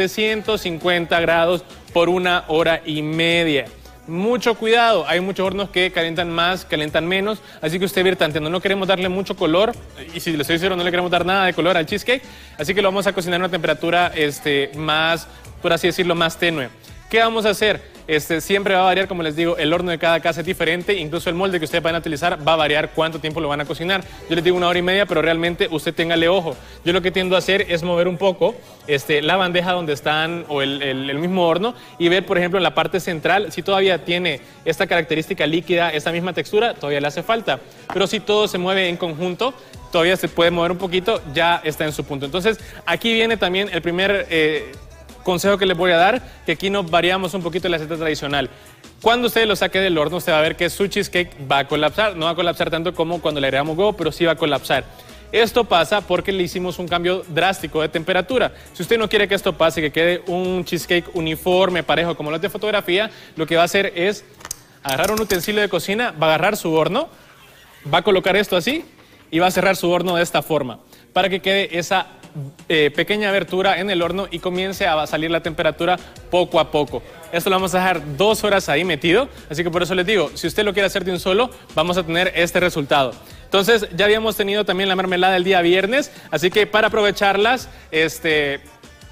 350 grados por 1 hora y media. Mucho cuidado, hay muchos hornos que calientan más, calientan menos, así que usted va a ir tanteando. No queremos darle mucho color, y si le estoy diciendo no le queremos dar nada de color al cheesecake, así que lo vamos a cocinar a una temperatura más, por así decirlo, más tenue. ¿Qué vamos a hacer? Siempre va a variar, como les digo, el horno de cada casa es diferente, incluso el molde que ustedes van a utilizar va a variar cuánto tiempo lo van a cocinar. Yo les digo 1 hora y media, pero realmente usted téngale ojo. Yo lo que tiendo a hacer es mover un poco la bandeja donde están, o el mismo horno, y ver, por ejemplo, en la parte central, si todavía tiene esta característica líquida, esta misma textura, todavía le hace falta. Pero si todo se mueve en conjunto, todavía se puede mover un poquito, ya está en su punto. Entonces, aquí viene también el primer consejo que les voy a dar, que aquí nos variamos un poquito de la receta tradicional. Cuando usted lo saque del horno, usted va a ver que su cheesecake va a colapsar. No va a colapsar tanto como cuando le agregamos huevo, pero sí va a colapsar. Esto pasa porque le hicimos un cambio drástico de temperatura. Si usted no quiere que esto pase, que quede un cheesecake uniforme, parejo, como los de fotografía, lo que va a hacer es agarrar un utensilio de cocina, va a agarrar su horno, va a colocar esto así y va a cerrar su horno de esta forma, para que quede esa pequeña abertura en el horno y comience a salir la temperatura poco a poco. Esto lo vamos a dejar 2 horas ahí metido, así que por eso les digo, si usted lo quiere hacer de un solo, vamos a tener este resultado. Entonces, ya habíamos tenido también la mermelada el día viernes, así que para aprovecharlas, se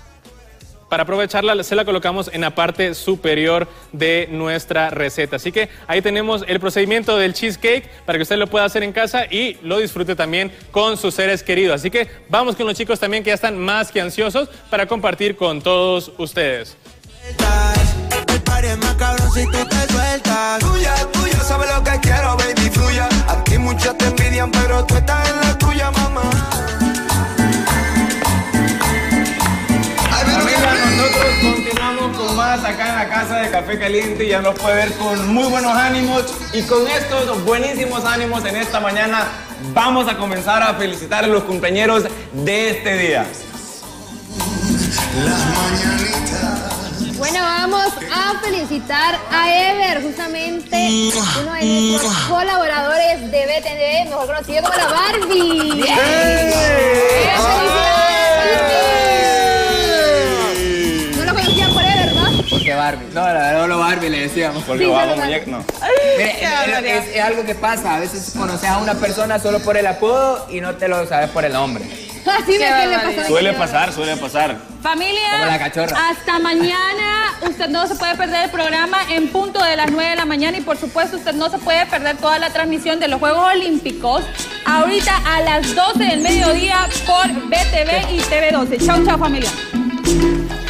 la colocamos en la parte superior de nuestra receta. Así que ahí tenemos el procedimiento del cheesecake para que usted lo pueda hacer en casa y lo disfrute también con sus seres queridos. Así que vamos con los chicos también que ya están más que ansiosos para compartir con todos ustedes. El party es más cabrón si tú te sueltas. Tuya, tuya, sabes lo que quiero, baby, fluya. Aquí muchos te envidian, pero tú estás en la tuya, mamá. Nosotros continuamos con más acá en la casa de Café Caliente y ya nos puede ver con muy buenos ánimos y con estos buenísimos ánimos en esta mañana vamos a comenzar a felicitar a los compañeros de este día. Bueno, vamos a felicitar a Ever, justamente uno de nuestros colaboradores de BTV, mejor conocido como la Barbie. Porque Barbie. No, la verdad, no Barbie le decíamos. Porque Sí, vamos, pero muñeca, no. Mire, es algo que pasa. A veces conoces a una persona solo por el apodo y no te lo sabes por el nombre. Así me que le pasó. Suele pasar, suele pasar. Familia, Como la cachorra. hasta mañana. Usted no se puede perder el programa en punto de las 9 de la mañana y por supuesto usted no se puede perder toda la transmisión de los Juegos Olímpicos ahorita a las 12 del mediodía por BTV y TV12. Chau, chau, familia.